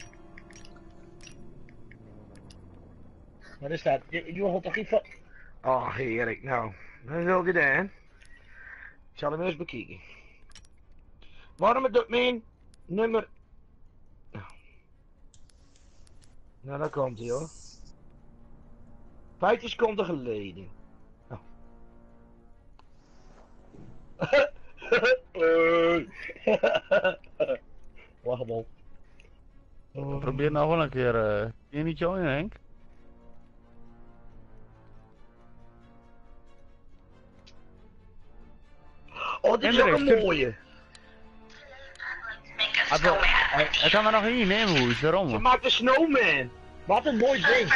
[SPEAKER 8] Wat is dat? Je, je hoort toch iets van... Ach, Erik, nou. Dan wil je daar. Ik zal hem eens bekijken. Waarom het op mijn nummer... Nou, daar komt hij hoor. Vijftien seconden geleden. Oh. Wacht hem op.
[SPEAKER 1] Probeer nou wel een keer. Uh, kun je niet joinen, Henk?
[SPEAKER 8] Oh, dit is ook
[SPEAKER 1] Hendrik,
[SPEAKER 8] een mooie.
[SPEAKER 1] Hij, wil- hij, hij kan er nog in nemen, hoe is
[SPEAKER 8] Ze
[SPEAKER 1] daarom?
[SPEAKER 8] maakt een snowman. Wat een mooi ding.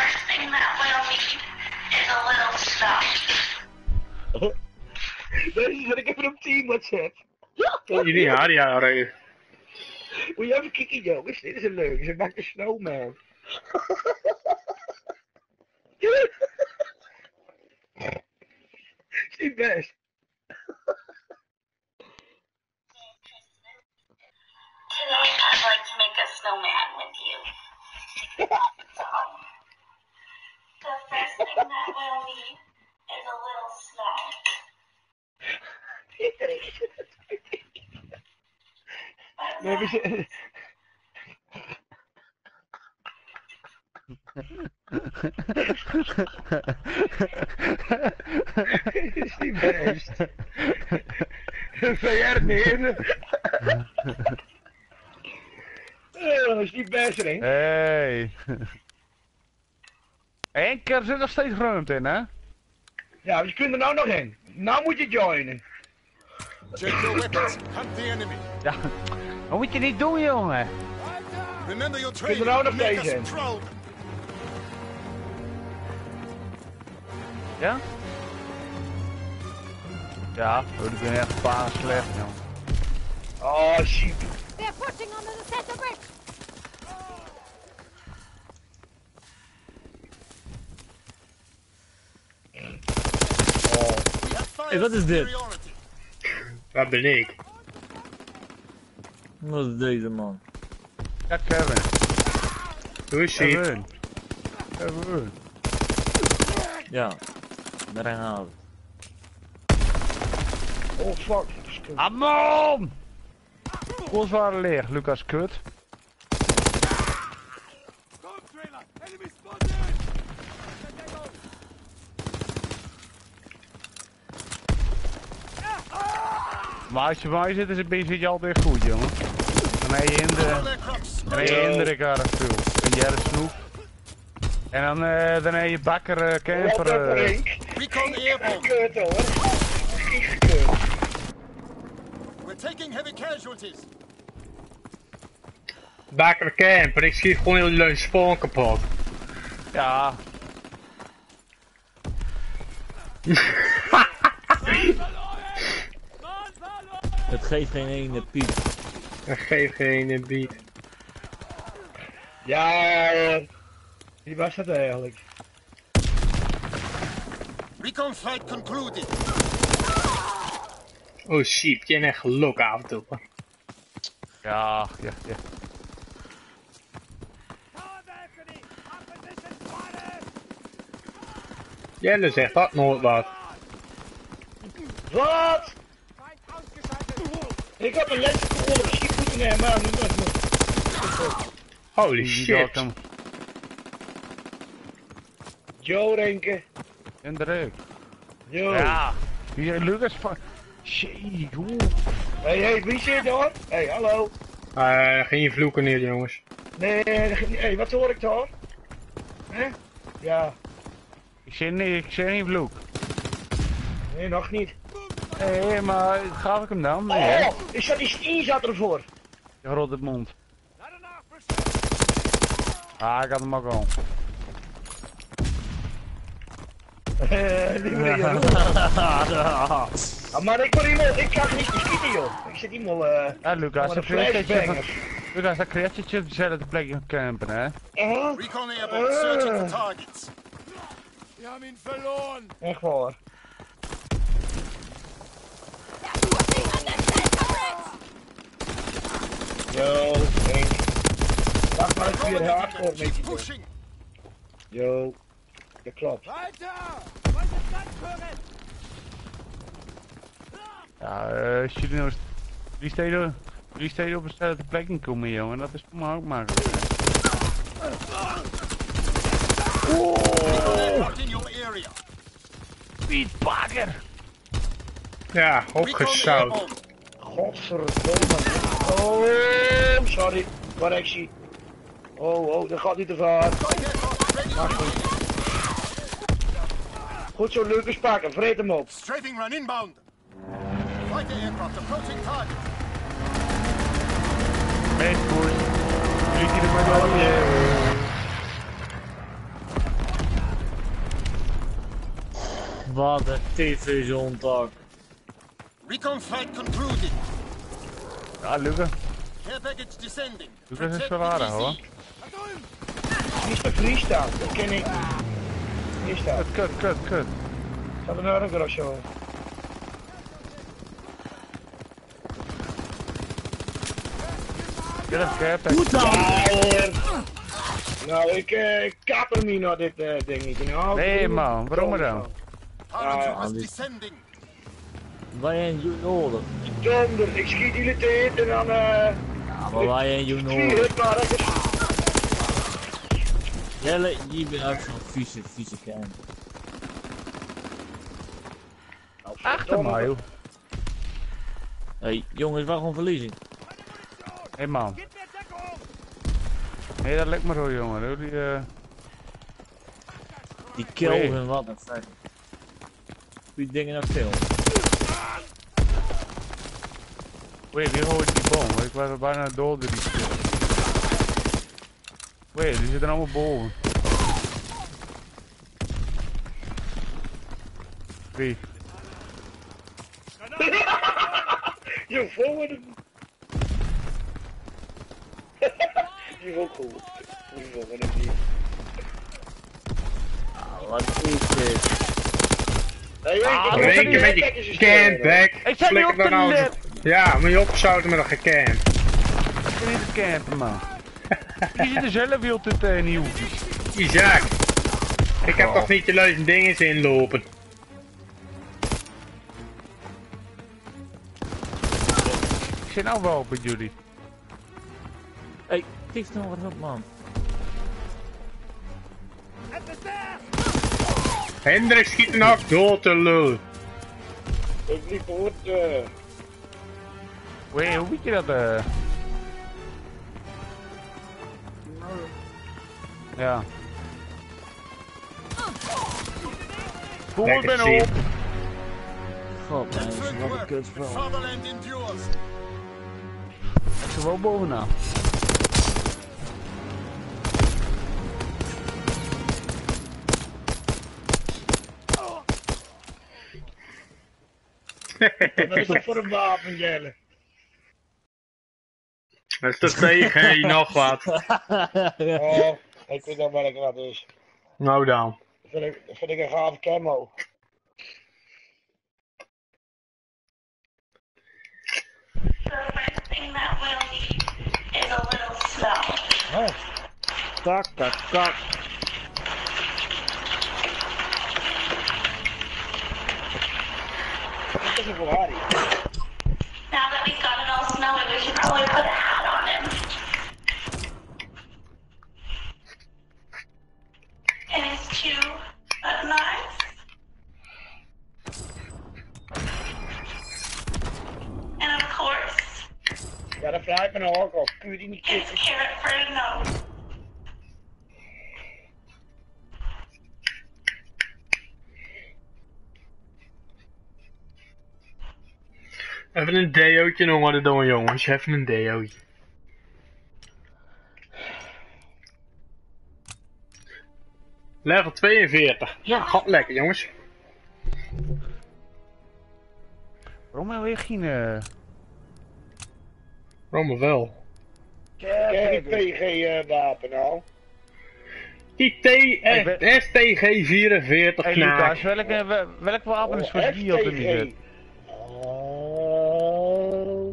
[SPEAKER 8] Deze zet ik even op team WhatsApp.
[SPEAKER 3] Jullie ja, ja, rijden.
[SPEAKER 8] Moet je even kijken jongens, dit is een leuk. Ze maakt een snowman. Zie best.
[SPEAKER 9] Today I'd like to make a snowman with you. So, the first thing that we'll need is a little sled.
[SPEAKER 8] We hebben ze... is niet best. V R nemen. Oh, is niet best, hè?
[SPEAKER 1] Hey. Eén keer zit er steeds ruimte in, hè?
[SPEAKER 8] Ja, je kunt er nou nog in. Nou moet je joinen.
[SPEAKER 7] Check your weapons. Hunt the enemy.
[SPEAKER 1] Ja, dat moet je niet doen, jongen.
[SPEAKER 7] Remember your
[SPEAKER 8] Kun
[SPEAKER 7] training.
[SPEAKER 8] je er nou nog
[SPEAKER 7] Make
[SPEAKER 8] deze
[SPEAKER 7] us
[SPEAKER 8] in?
[SPEAKER 7] proud.
[SPEAKER 1] Ja? Ja, oh, ik ben echt paar slecht, jongen.
[SPEAKER 8] Oh, shit.
[SPEAKER 5] They're pushing onto the center bridge!
[SPEAKER 8] Oh.
[SPEAKER 7] We have fire
[SPEAKER 2] Hey, wat is dit?
[SPEAKER 7] superiority.
[SPEAKER 3] Waar ben ik?
[SPEAKER 2] Wat is deze man?
[SPEAKER 1] Ja, Kevin.
[SPEAKER 3] Hoe is hij?
[SPEAKER 1] Kevin. Kevin.
[SPEAKER 2] Ja, daar gaan we.
[SPEAKER 8] Oh fuck.
[SPEAKER 1] Ah man! Ons waren leeg, Lucas kut.
[SPEAKER 4] Come, trailer! Enemy spotted!
[SPEAKER 1] Maar als je bij mij zit, is het zit je altijd goed, jongen. Dan heb je in de...
[SPEAKER 7] All aircrafts.
[SPEAKER 1] Dan heb je in de elkaar veel. En jij de snoep. En dan, uh, dan heb je bakker, uh,
[SPEAKER 8] Wat
[SPEAKER 1] camper...
[SPEAKER 8] een
[SPEAKER 1] Uh,
[SPEAKER 8] rink.
[SPEAKER 7] Recon airborne.
[SPEAKER 8] Gekeurd hoor. Niet gekeurd.
[SPEAKER 7] We're taking heavy casualties.
[SPEAKER 3] Bakker camper, ik schiet gewoon heel leuk spawn kapot.
[SPEAKER 1] ja.
[SPEAKER 2] Het geeft geen ene piep.
[SPEAKER 3] Ik geef geen beat.
[SPEAKER 8] Ja, uh, wie was dat eigenlijk?
[SPEAKER 7] Recon flight concluded.
[SPEAKER 3] Oh sheep, je hebt echt geluk af en toe.
[SPEAKER 1] Ja, ja, ja.
[SPEAKER 3] Jelle zegt dat nooit wat.
[SPEAKER 8] Wat? Ik heb een lesje gehoord, sheep moeten nemen, maar nu was het.
[SPEAKER 3] Holy
[SPEAKER 1] Die
[SPEAKER 3] shit.
[SPEAKER 1] hem
[SPEAKER 8] Joe Renke.
[SPEAKER 1] in de reuk.
[SPEAKER 8] Yo.
[SPEAKER 1] Ja. Die Lucas van... Shit, hoe?
[SPEAKER 8] Hey, hey, wie zit er? Hey, hallo.
[SPEAKER 3] Uh, geen vloeken neer jongens.
[SPEAKER 8] Nee, hey, wat hoor ik daar? Hè? Ja,
[SPEAKER 1] Ik zie niet, ik zie geen vloek.
[SPEAKER 8] nee, nog niet.
[SPEAKER 1] Hé, hey, maar gaf ik hem dan? Nee, hè?
[SPEAKER 8] Oh, is dat die Stien zat ervoor?
[SPEAKER 1] Je rot het mond. Ah, ik had hem ook al.
[SPEAKER 8] Eh, die meneer. Ah, maar ik word iemand, ik kan niet schieten joh. Ik zit iemand eh.
[SPEAKER 1] Ja, Lucas,
[SPEAKER 8] maar
[SPEAKER 1] dan
[SPEAKER 8] een
[SPEAKER 1] creëert je...
[SPEAKER 8] flashbanger.
[SPEAKER 1] Lucas, dan creëert je op dezelfde plek in campen, hè?
[SPEAKER 8] Uh-huh.
[SPEAKER 7] Recon airborne. Searching for targets.
[SPEAKER 4] Wir haben ihn verloren!
[SPEAKER 8] Echt waar. Yo, Henk. Wacht maar, ik weer hardcore met
[SPEAKER 7] Keep
[SPEAKER 8] je.
[SPEAKER 7] pushing.
[SPEAKER 8] Yo, dat klopt.
[SPEAKER 4] Weiter! Wollt ihr Land führen?
[SPEAKER 1] Ja, eh, als jullie nou... Die steden... Die steden op dezelfde plek in komen, jongen. Dat is voor mij ook makkelijk.
[SPEAKER 7] Aircraft in your area.
[SPEAKER 1] Piet Bakker!
[SPEAKER 3] Ja,
[SPEAKER 7] Recon
[SPEAKER 3] opgezout.
[SPEAKER 7] airborne.
[SPEAKER 8] Godverdomme. Oh, sorry. Correctie. Oh, oh, dat gaat niet te ver.
[SPEAKER 7] Light aircraft ready for deployment.
[SPEAKER 8] Goed zo, Lucas pakken. Vreet hem op.
[SPEAKER 7] Strafing run inbound. Fighter aircraft approaching target.
[SPEAKER 1] Meest koers. Jullie kunnen maar wel weer.
[SPEAKER 2] Wat een tv-zondag.
[SPEAKER 7] Recon flight concluded.
[SPEAKER 1] Ja, Lucas.
[SPEAKER 7] Care package descending.
[SPEAKER 1] Lucas is
[SPEAKER 7] Protect
[SPEAKER 1] wel
[SPEAKER 7] the
[SPEAKER 1] aardig,
[SPEAKER 7] D C.
[SPEAKER 1] hoor.
[SPEAKER 8] mister Freestyle, dat ken ik niet. Freestyle.
[SPEAKER 1] Kut, kut, kut, kut.
[SPEAKER 8] Zat er nou ook zo.
[SPEAKER 1] Get hem cap.
[SPEAKER 2] Goed dan!
[SPEAKER 8] Ja hoor. Nou, ik uh, kapper me nou dit uh, ding niet. Nou,
[SPEAKER 1] Nee man, waarom maar dan?
[SPEAKER 7] Paratroopers
[SPEAKER 2] dit-
[SPEAKER 7] descending.
[SPEAKER 2] Wij en you nodig.
[SPEAKER 8] Donder, ik schiet jullie te hit en dan eh.
[SPEAKER 2] Ja, maar wij en you
[SPEAKER 8] vier
[SPEAKER 2] nodig.
[SPEAKER 8] hit maar lekker.
[SPEAKER 2] Jelle, je bent ook zo'n vieze, vieze kern.
[SPEAKER 1] Achter mij, joh.
[SPEAKER 2] Hé, hey, jongens, waar gewoon verliezen?
[SPEAKER 1] Hé hey, man. Nee, dat lijkt me zo, jongen. Hoor. Die, uh...
[SPEAKER 2] Die Kelvin, wat een feit. Die dingen naar veel.
[SPEAKER 1] Wait, wie gooit die bom? Ik was er bijna dood door die speel. Wait, die zitten allemaal boven. Wie?
[SPEAKER 8] Je volgende. Die is ook goed. Die volgende niet.
[SPEAKER 2] Ah, wat is dit?
[SPEAKER 8] Hey,
[SPEAKER 1] Ah,
[SPEAKER 8] Henk,
[SPEAKER 1] dat
[SPEAKER 3] Reken
[SPEAKER 1] is
[SPEAKER 3] met
[SPEAKER 8] kijk
[SPEAKER 3] je
[SPEAKER 8] eens eens
[SPEAKER 3] camp
[SPEAKER 8] spelen.
[SPEAKER 3] back.
[SPEAKER 1] Ik zat niet
[SPEAKER 3] Flikker
[SPEAKER 1] op de
[SPEAKER 3] dan nou-
[SPEAKER 1] lip.
[SPEAKER 3] Ja, moet je opzouten met een gecamp.
[SPEAKER 1] Ik ben niet te campen, man. Je zit er zelf heel te uh, nieuw.
[SPEAKER 3] Isaac. Ik heb
[SPEAKER 1] Oh.
[SPEAKER 3] toch niet je leuke dingen inlopen.
[SPEAKER 1] Ik zit nou wel bij jullie.
[SPEAKER 2] Hey, tief nou wat op, man.
[SPEAKER 3] Hendrik schiet nog dood te lul.
[SPEAKER 8] Ik liep goed. Uh...
[SPEAKER 1] Wee, hoe weet je dat? Uh... Ja. Goed, ik
[SPEAKER 3] Lekker
[SPEAKER 1] ben
[SPEAKER 3] zien.
[SPEAKER 1] op.
[SPEAKER 2] God, man, dat is
[SPEAKER 7] Good
[SPEAKER 2] wat een
[SPEAKER 7] work.
[SPEAKER 2] kutspel.
[SPEAKER 7] Fatherland endures.
[SPEAKER 1] Ik zit wel bovenaan.
[SPEAKER 8] Wat is dat voor een wapen, Jelle?
[SPEAKER 3] Dat is de T G nog wat.
[SPEAKER 8] Oh, ik weet nog welke dat is.
[SPEAKER 3] Nou dan.
[SPEAKER 8] Dat vind ik, dat vind ik een gaaf camo.
[SPEAKER 9] The first thing that we'll need is a little snow.
[SPEAKER 2] Kak, kak, kak.
[SPEAKER 8] Wat is er voor Harry?
[SPEAKER 9] Now that we've got it all snowy, we should probably put a hat on him. And his shoe. That's nice. And of course,
[SPEAKER 8] Ja, dat vraag ik me nou ook af. Kun je die niet
[SPEAKER 9] his
[SPEAKER 8] kicken?
[SPEAKER 9] carrot for his nose.
[SPEAKER 3] Even een deootje nog wat doen jongens. Even een deootje. Level tweeënveertig. Ja, gaat lekker jongens.
[SPEAKER 1] Waarom hebben we geen... Uh...
[SPEAKER 3] Waarom wel?
[SPEAKER 8] Kijk, die P G-wapen nou.
[SPEAKER 3] Die T S T G vierenveertig
[SPEAKER 1] Hey
[SPEAKER 3] knaak.
[SPEAKER 1] Lucas, welke, wel- welk wapen is voor
[SPEAKER 8] Oh,
[SPEAKER 1] die op de
[SPEAKER 8] F T G.
[SPEAKER 1] niet?
[SPEAKER 8] Oh.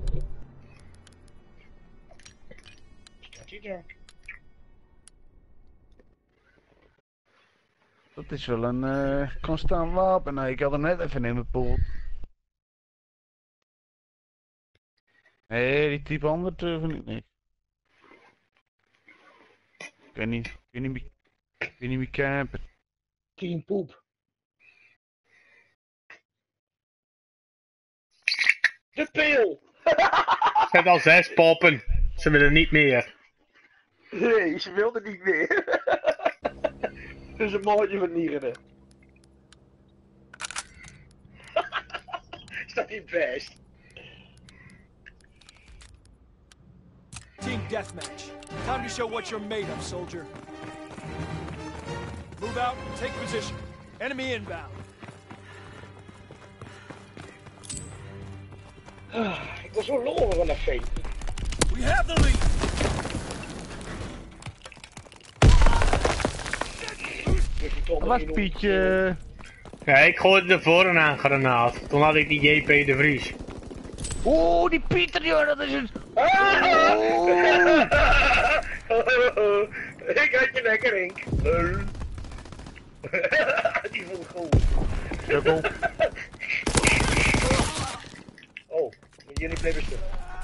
[SPEAKER 8] Staat hij daar?
[SPEAKER 1] Dat is wel een uh, constant wapen. Nou, ik had hem net even in mijn pool. Nee, die type andere turven niet. Nee. Ik weet niet, ik weet niet meer, ik weet niet meer campen.
[SPEAKER 8] Team poep. De pil!
[SPEAKER 3] Ze hebben al zes poppen. Ze willen niet meer.
[SPEAKER 8] Nee, ze wilde niet meer. Dat is een moordje van Nieren. Is dat niet best?
[SPEAKER 4] Team deathmatch. Time to show what you're made of, soldier. Move out, take position. Enemy inbound.
[SPEAKER 8] Ik was zo loren van dat feest.
[SPEAKER 4] We have the lead.
[SPEAKER 1] Dat was Pietje.
[SPEAKER 3] Ja, ik gooide ervoor een aangranaat. Toen had ik die J P de Vries.
[SPEAKER 1] Oeh, die Pieter, joh, dat is een...
[SPEAKER 8] Ik had je lekker, Henk. Die vond ik goed.
[SPEAKER 1] Dubbel.
[SPEAKER 8] Oh, jullie bleven stil.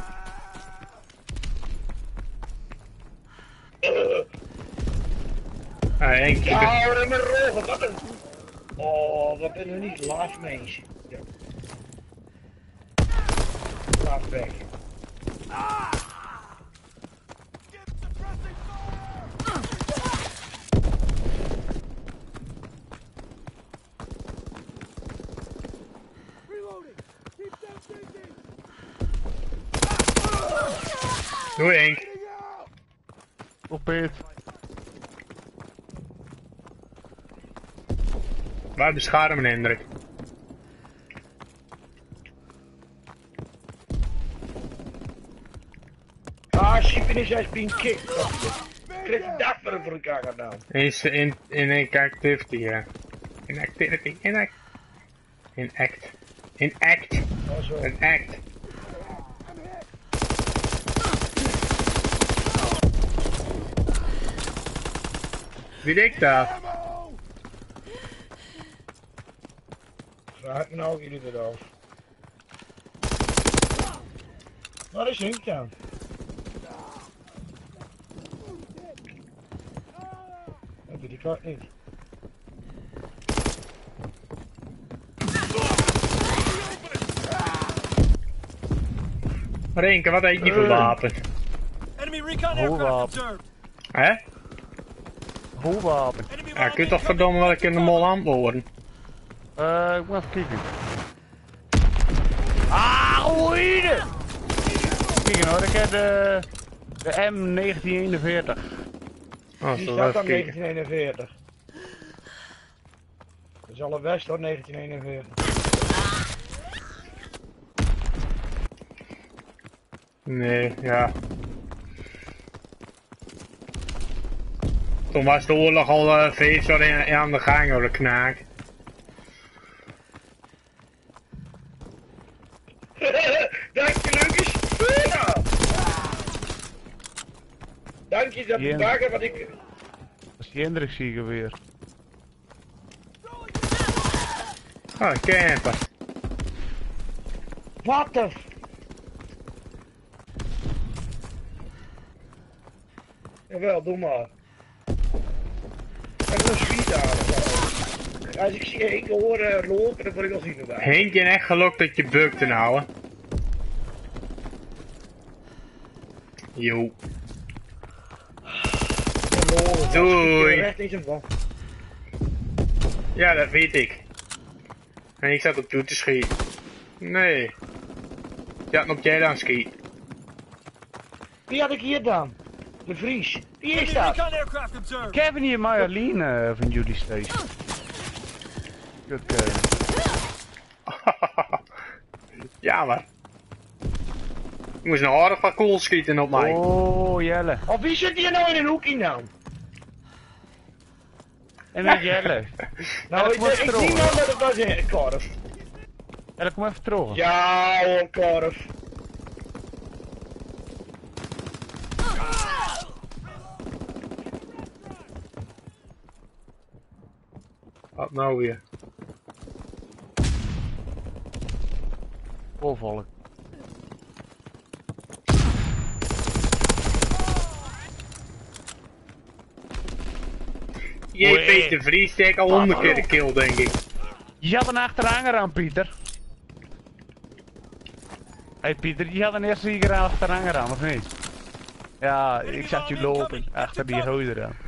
[SPEAKER 3] Ja, Henk, je bent-
[SPEAKER 8] Nou, mijn rogen, wat een... Oh, wat ben je niet laat, mensen. Ja. Laat weg.
[SPEAKER 3] Doei Henk.
[SPEAKER 1] Op het.
[SPEAKER 3] Waar beschermen Hendrik?
[SPEAKER 8] Ah, Shipping has been kicked. Krijg je dat voor voor elkaar gedaan?
[SPEAKER 3] In, in, in activity, ja. In activity, in act. In act. In act.
[SPEAKER 8] Oh, zo.
[SPEAKER 3] Een act. Wie ik dat?
[SPEAKER 8] Vraag me nou jullie weer af. Waar is Henk dan? Heb je die kaart niet?
[SPEAKER 3] Renke, wat heet die voor wapen?
[SPEAKER 4] Enemy recon aircraft
[SPEAKER 1] wapen.
[SPEAKER 4] observed.
[SPEAKER 3] Hè?
[SPEAKER 1] Hoewapen.
[SPEAKER 4] Enemy
[SPEAKER 3] Ja, kun je toch verdomme wel in de mol antwoorden?
[SPEAKER 1] Eh, ik moet even kijken. Ah, goeie! Kijk hoor, ik heb de, de M negentien eenenveertig.
[SPEAKER 3] Oh,
[SPEAKER 8] Die
[SPEAKER 3] zo
[SPEAKER 8] staat
[SPEAKER 3] even
[SPEAKER 8] aan
[SPEAKER 3] kijken.
[SPEAKER 8] negentien eenenveertig. Dat is alle West hoor, negentien eenenveertig.
[SPEAKER 3] Nee, ja. Toen was de oorlog al uh, vijf jaar in, in aan de gang hoor, de knaak.
[SPEAKER 8] Dank je Lucas. Ja. Dank je dat je
[SPEAKER 1] Ja.
[SPEAKER 8] bakken wat ik...
[SPEAKER 1] Dat is die Hendrix hier weer.
[SPEAKER 3] Oh, camper.
[SPEAKER 8] Wat de... Jawel, doe maar. Ik wil sweet aan. Als ik zie één keer horen lopen, dan word ik al zien erbij.
[SPEAKER 3] Henk, je echt geluk dat je bukte nou, hè? Jo. Doei.
[SPEAKER 8] Recht in zijn bal.
[SPEAKER 3] Ja, dat weet ik. En ik zat op toe te schieten. Nee. Je had op jij dan schieten.
[SPEAKER 8] Wie had ik hier dan? De Vries. Wie is
[SPEAKER 4] Enemy
[SPEAKER 8] dat?
[SPEAKER 4] recon aircraft observed.
[SPEAKER 1] Kevin hier Marjolein uh, van Judy Station. Kut, Kevin.
[SPEAKER 3] Ja, maar. Ik moest een aardig wat kool schieten op mij.
[SPEAKER 1] Oh, Jelle.
[SPEAKER 8] Of wie zit hier nou in een hoekje nou?
[SPEAKER 1] En met Jelle.
[SPEAKER 8] Nou,
[SPEAKER 1] ik
[SPEAKER 8] ik,
[SPEAKER 1] moet
[SPEAKER 8] ik zie
[SPEAKER 1] terug.
[SPEAKER 8] nou dat het was een korf.
[SPEAKER 1] Jelle, kom even terug.
[SPEAKER 8] Ja hoor, korf.
[SPEAKER 3] Wat nou weer?
[SPEAKER 1] Voorvolk.
[SPEAKER 3] Jee,
[SPEAKER 1] Oei.
[SPEAKER 3] Peter Vries, die heb ik al honderd keer de kill, denk ik.
[SPEAKER 1] Je had een achterhanger aan, Pieter. Hey Pieter, je had een eerste keer achterhanger aan, of niet? Ja, ik zag je lopen, achter die gozer aan.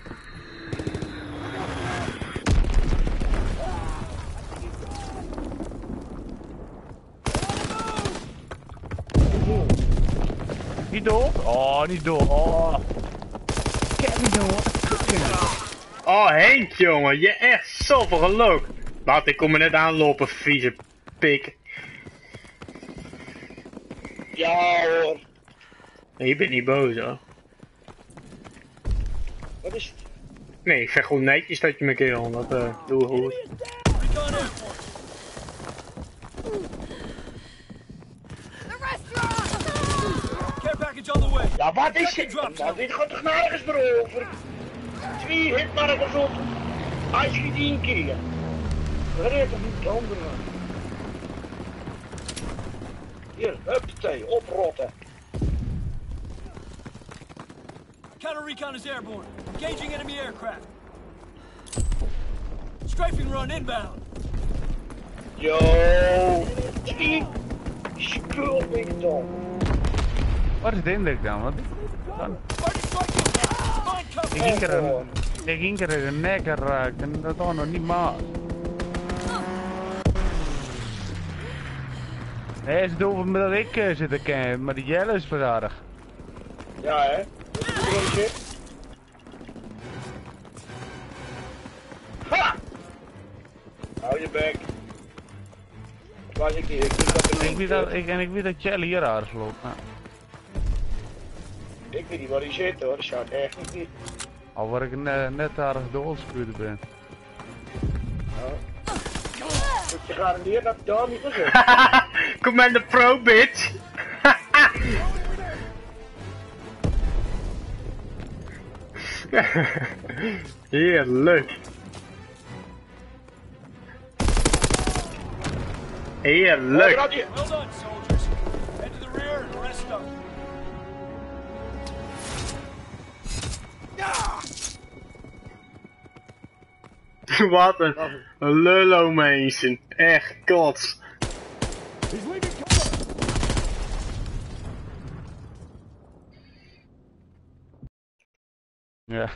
[SPEAKER 1] Niet dood? Oh, niet dood. Oh. Kijk niet dood.
[SPEAKER 3] Oh, Henk, jongen, je echt zoveel geluk. Laat, ik kom er net aanlopen, vieze pik.
[SPEAKER 8] Ja hoor.
[SPEAKER 3] Nee, je bent niet boos, hoor.
[SPEAKER 8] Wat is het?
[SPEAKER 3] Nee, ik zeg gewoon netjes dat je me kill, dat uh, doe ik goed.
[SPEAKER 4] Recon airport.
[SPEAKER 5] The restaurant!
[SPEAKER 4] Care package on the way.
[SPEAKER 8] Ja, wat is
[SPEAKER 4] Check
[SPEAKER 8] dit?
[SPEAKER 4] the drop
[SPEAKER 8] Nou,
[SPEAKER 4] zone.
[SPEAKER 8] dit gaat toch nergens meer over? Twee hitmarkers op. Als je die een keer. Dat is toch niet de andere. Hier, huppatee, oprotten.
[SPEAKER 4] Counter recon is airborne. Engaging enemy aircraft. Strafing run inbound.
[SPEAKER 8] Yo, die spul ik dan.
[SPEAKER 1] Wat is de indruk dan? Wat is dan?
[SPEAKER 4] Party strike inbound. Find cover.
[SPEAKER 1] Ik ging er een, ik ging er een nek raakt en dat was nog niet maar. Nee, is het over me dat ik uh, zit te kennen, maar die Jelle is verzadigd.
[SPEAKER 8] Ja hè, dat is een beetje. Ha! Hou je bek. Waar ik hier, ik doe dat er
[SPEAKER 1] Ik weet dat, ik, en ik weet dat Jelle hier aardig loopt. Nou,
[SPEAKER 8] Ik weet niet waar hij zit hoor, dat zou echt niet.
[SPEAKER 1] al waar ik ne, net aardig doodgespuurd ben.
[SPEAKER 8] Ja. Ik garandeer dat het daar niet is.
[SPEAKER 3] Commander Pro, bitch! Heerlijk! Heerlijk!
[SPEAKER 4] Well done, soldiers. Head to the rear and rest up.
[SPEAKER 3] Wat een lullo mensen. Echt kots.
[SPEAKER 4] He's leaving cover.
[SPEAKER 1] Ja.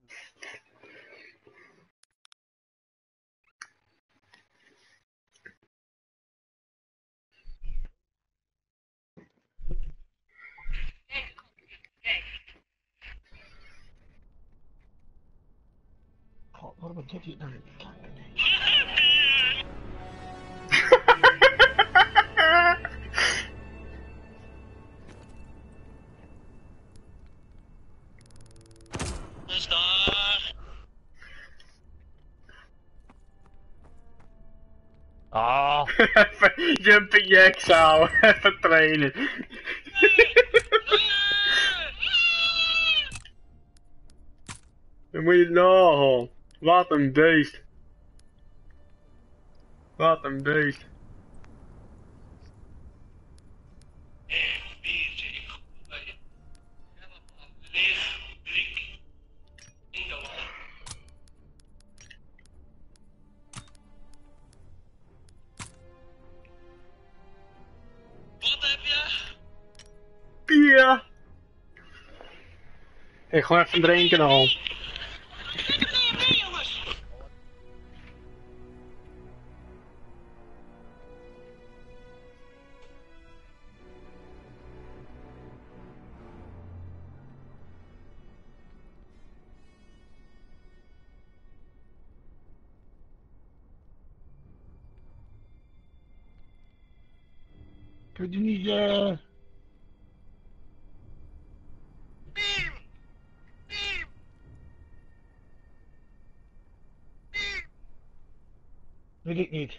[SPEAKER 8] God, waarom heb je het nou?
[SPEAKER 1] Ah.
[SPEAKER 3] Even jumping jacks houden. Even trainen. Dan moet je nagaan. Wat een beest. Wat een beest. Bier. Ik ga even drinken al.
[SPEAKER 8] Kun je niet eh... Weet ik niet.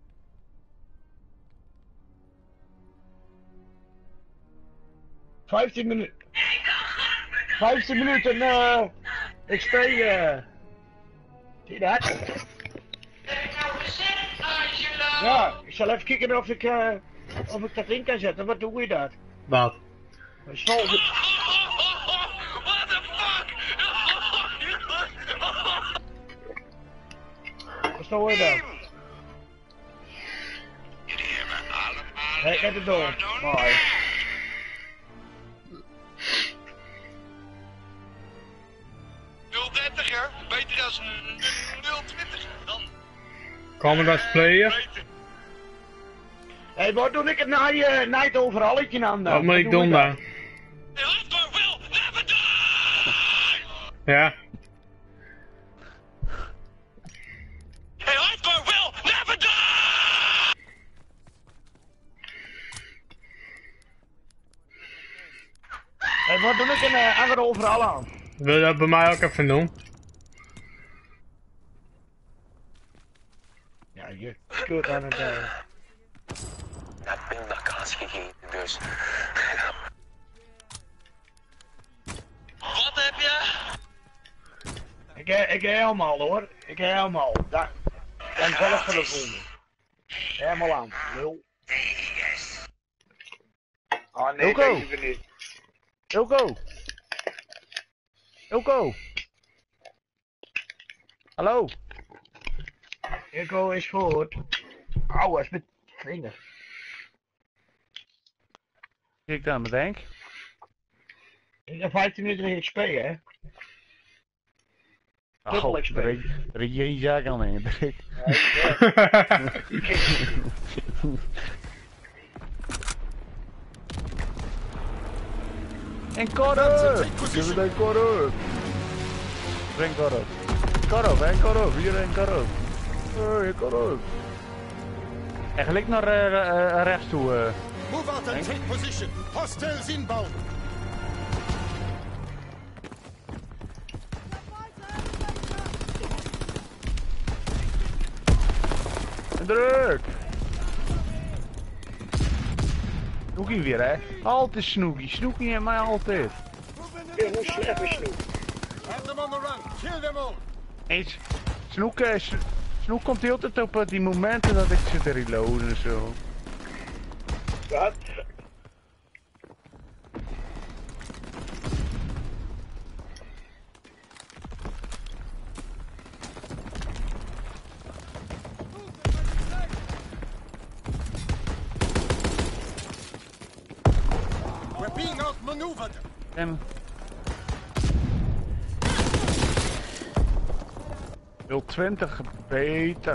[SPEAKER 8] Vijftien minuten. Vijftien minuten eh... X P eh... Zie je dat? Ja, ik zal even kijken of ik eh... of ik dat in kan zetten. Wat doe je dat?
[SPEAKER 3] Wat?
[SPEAKER 8] Snel.
[SPEAKER 7] What the fuck?
[SPEAKER 8] Wat doe je dat? Nee, ik heb het door. Mooi.
[SPEAKER 7] nul dertig beter dan nul twintig dan.
[SPEAKER 3] Commodore player.
[SPEAKER 8] Hé, hey, wat doe ik het na je na het overalletje aan dan?
[SPEAKER 3] Wat moet ik doen dan? Ja.
[SPEAKER 7] Hey, hardcore will never die!
[SPEAKER 8] Hé, hey, wat doe ik een uh, andere overal aan?
[SPEAKER 3] Wil je dat bij mij ook even doen?
[SPEAKER 8] Ja, je keurt aan het... Uh...
[SPEAKER 10] Ja, ik ben naar kaas gegeten, dus...
[SPEAKER 7] Wat heb je?
[SPEAKER 8] Ik heb ik helemaal hoor, ik heb helemaal. Daar, dan zelf van de volgende. Helemaal aan, nul. Oh nee,
[SPEAKER 1] Ilko.
[SPEAKER 8] deze niet.
[SPEAKER 1] Ilko! Ilko! Hallo!
[SPEAKER 8] Ilko is goed. Auw, hij is met vinger.
[SPEAKER 1] Kijk dan, bedenk.
[SPEAKER 8] Ik heb vijftien minuten X P hè. Dubbel X P.
[SPEAKER 1] Er is geen zaak aan mee. En Korov! Give me that Korov! Breng Korov. Korov, hè, Korov, hier en Korov. Hé, Korov. En gelijk naar uh, uh, rechts toe. Uh.
[SPEAKER 7] Move out and take position. Hostiles inbound.
[SPEAKER 1] Druk! Snoekie weer, hè? Altijd Snoekie. Snoekie en mij altijd.
[SPEAKER 8] Ja, hoe slecht is Snoek?
[SPEAKER 7] Have them on the run. Kill them all.
[SPEAKER 1] Eens. Snoek, eh, S- Snoek komt heel tijd op eh, die momenten dat ik zit te reloaden en zo.
[SPEAKER 8] Wat?
[SPEAKER 7] We're being outmaneuvered.
[SPEAKER 1] En... nul twintig, beter.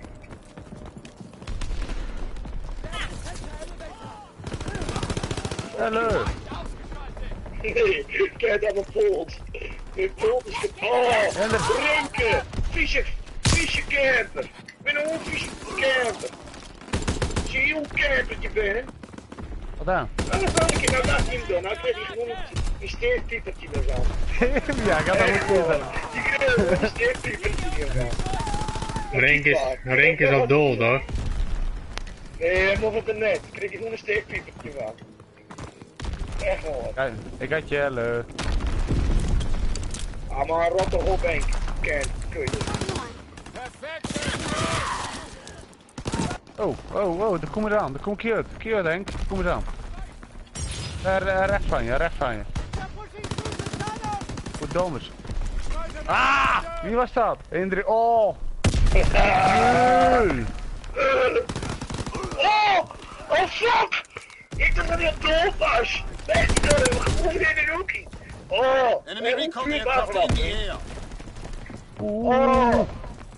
[SPEAKER 1] Hallo.
[SPEAKER 8] Nee, kijk naar mijn polt. Mijn polt is kapot.
[SPEAKER 1] En de-
[SPEAKER 8] Drinken! Vieze, vieze camper. Ik ben een onvieze camper. Zie je hoe camper je bent?
[SPEAKER 1] Wat dan?
[SPEAKER 8] Nou, dan kan ik nou laat hem doen. Nou krijg je gewoon een, een steerpiepertje ervan.
[SPEAKER 1] Ja, ik had dat
[SPEAKER 8] Echt
[SPEAKER 1] moeten
[SPEAKER 8] waar.
[SPEAKER 1] zeggen.
[SPEAKER 8] Je krijgt gewoon een steerpiepertje ervan.
[SPEAKER 3] Renk is, Renk is al dood hoor.
[SPEAKER 8] Nee, helemaal van de net. Ik kreeg je gewoon een steerpiepertje van. Echt hoor.
[SPEAKER 1] Kijk, ik had je hello.
[SPEAKER 8] Ah, maar rot toch op, Henk. Ken, kun je.
[SPEAKER 1] Oh, oh, oh, daar kom je aan. Daar kom ik je uit. Kom je uit, Henk. Daar kom je aan. Daar, uh, rechts van je, rechts van je. Goed domers. Ah! Wie was dat? één drie. Oh! Nee!
[SPEAKER 8] Oh! Oh fuck! Ik dacht dat hij op dood was! Nee, ik dacht dat we gewoon in een hoekie! Oh!
[SPEAKER 7] Enemy
[SPEAKER 8] En hoe
[SPEAKER 7] recon
[SPEAKER 8] vuur
[SPEAKER 7] aircraft
[SPEAKER 8] daar
[SPEAKER 7] in the
[SPEAKER 8] vanaf?
[SPEAKER 7] air.
[SPEAKER 1] Oeh!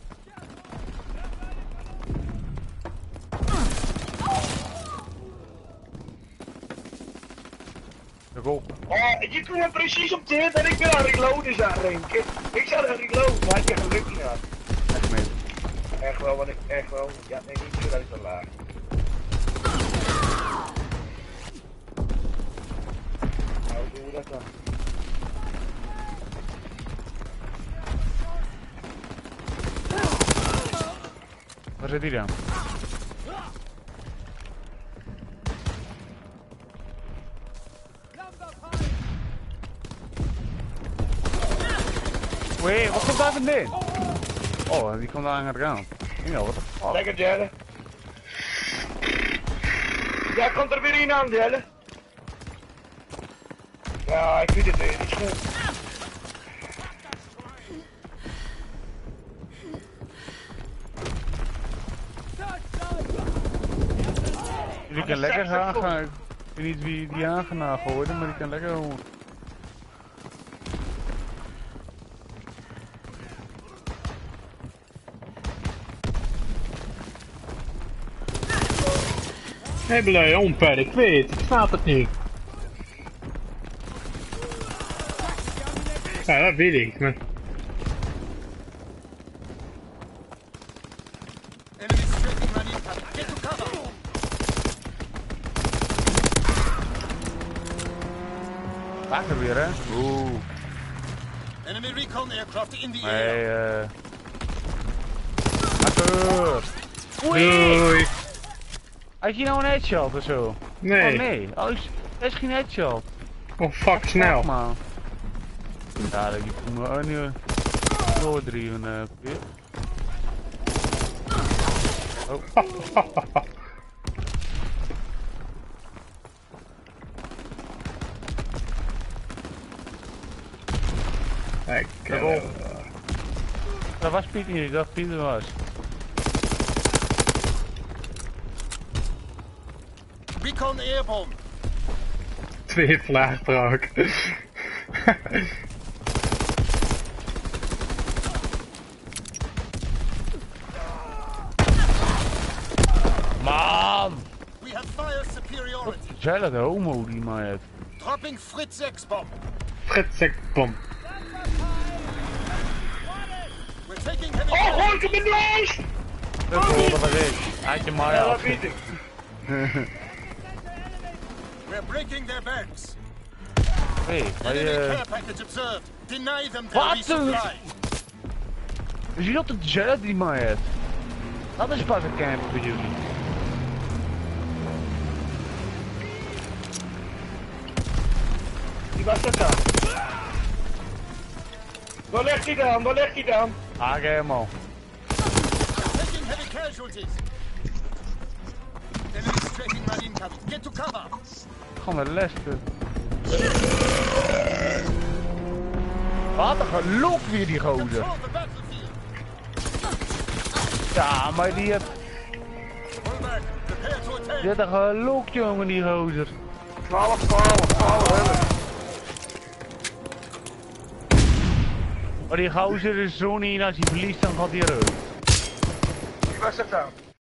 [SPEAKER 1] De goal.
[SPEAKER 8] Oh, je komt me precies op dit en ik ben aan reloaden aan renken. Ik zou aan reloaden, maar ik heb geluk niet aan.
[SPEAKER 1] Echt mee.
[SPEAKER 8] Echt wel, want ik echt wel. Ja, nee, niet zo uit te laag. Nou, hoe doen we dat dan?
[SPEAKER 1] Waar zit die dan? Wee, wat komt daar vandaan? Oh, die komt daar aan de kant. Ja, wat de fuck?
[SPEAKER 8] Lekker, Jelle. Ja, komt er weer een aan, Jelle. Ja, ik vind het weer niet goed.
[SPEAKER 1] Jullie kan lekker gaan gaan. Ik weet niet wie die aangenaam gooide, maar die kan lekker gewoon.
[SPEAKER 3] Hé, blij, onper, ik weet, ik snap het niet. Ja, dat weet ik, maar...
[SPEAKER 7] Enemy striking run impact. Get to cover.
[SPEAKER 1] Wacht weer, hè? Oeh.
[SPEAKER 7] Enemy recon aircraft in the
[SPEAKER 1] Nee,
[SPEAKER 7] air.
[SPEAKER 1] eh. Akker.
[SPEAKER 3] Doei!
[SPEAKER 1] Had je nou een headshot of zo?
[SPEAKER 3] Nee.
[SPEAKER 1] Oh nee, oh, is- dat is geen headshot.
[SPEAKER 3] Oh fuck, snel.
[SPEAKER 1] Man. Ja, dat je moet me nu doordrijven, eh. Peer. Oh.
[SPEAKER 3] Ik,
[SPEAKER 1] Daarom.
[SPEAKER 3] uh,
[SPEAKER 1] Dat was Pieter niet, ik dacht Pieter was.
[SPEAKER 7] Recon airborne.
[SPEAKER 3] twee vlaagbraak.
[SPEAKER 1] Man!
[SPEAKER 7] We have fire superiority.
[SPEAKER 1] Zij dat homo die maar heeft.
[SPEAKER 7] Dropping Fritz X bomb.
[SPEAKER 3] Fritzekbom.
[SPEAKER 7] We're taking heavy
[SPEAKER 8] Oh,
[SPEAKER 7] fire.
[SPEAKER 8] gooi ik hem in de lijst!
[SPEAKER 1] Dat is dat was ik. Had je maar
[SPEAKER 8] Ja,
[SPEAKER 1] af.
[SPEAKER 8] dat weet ik.
[SPEAKER 7] We're breaking their backs.
[SPEAKER 1] Hé, maar
[SPEAKER 7] Enemy
[SPEAKER 1] je...
[SPEAKER 7] care package observed. Deny them their
[SPEAKER 1] Wat?
[SPEAKER 7] resupply.
[SPEAKER 1] Je ziet dat het Jet die maar heeft. Dat is pas een camp voor jullie.
[SPEAKER 8] Die was dat dan. Waar ligt hij dan? Waar ligt hij dan?
[SPEAKER 1] Ah, helemaal.
[SPEAKER 7] Taking heavy casualties. Enemy strafing mine incoming. Get to cover.
[SPEAKER 1] Gewoon met Lester. Wat een geluk weer die gozer.
[SPEAKER 7] Control the battlefield.
[SPEAKER 1] Ja, maar die heeft,
[SPEAKER 7] Pull back. Prepare to attack.
[SPEAKER 1] die heeft een geluk, jongen, die gozer.
[SPEAKER 8] twaalf, twaalf, twaalf, elf.
[SPEAKER 1] Maar die gozer is zo niet, als hij verliest dan gaat hij eruit.
[SPEAKER 8] Die was dat dan.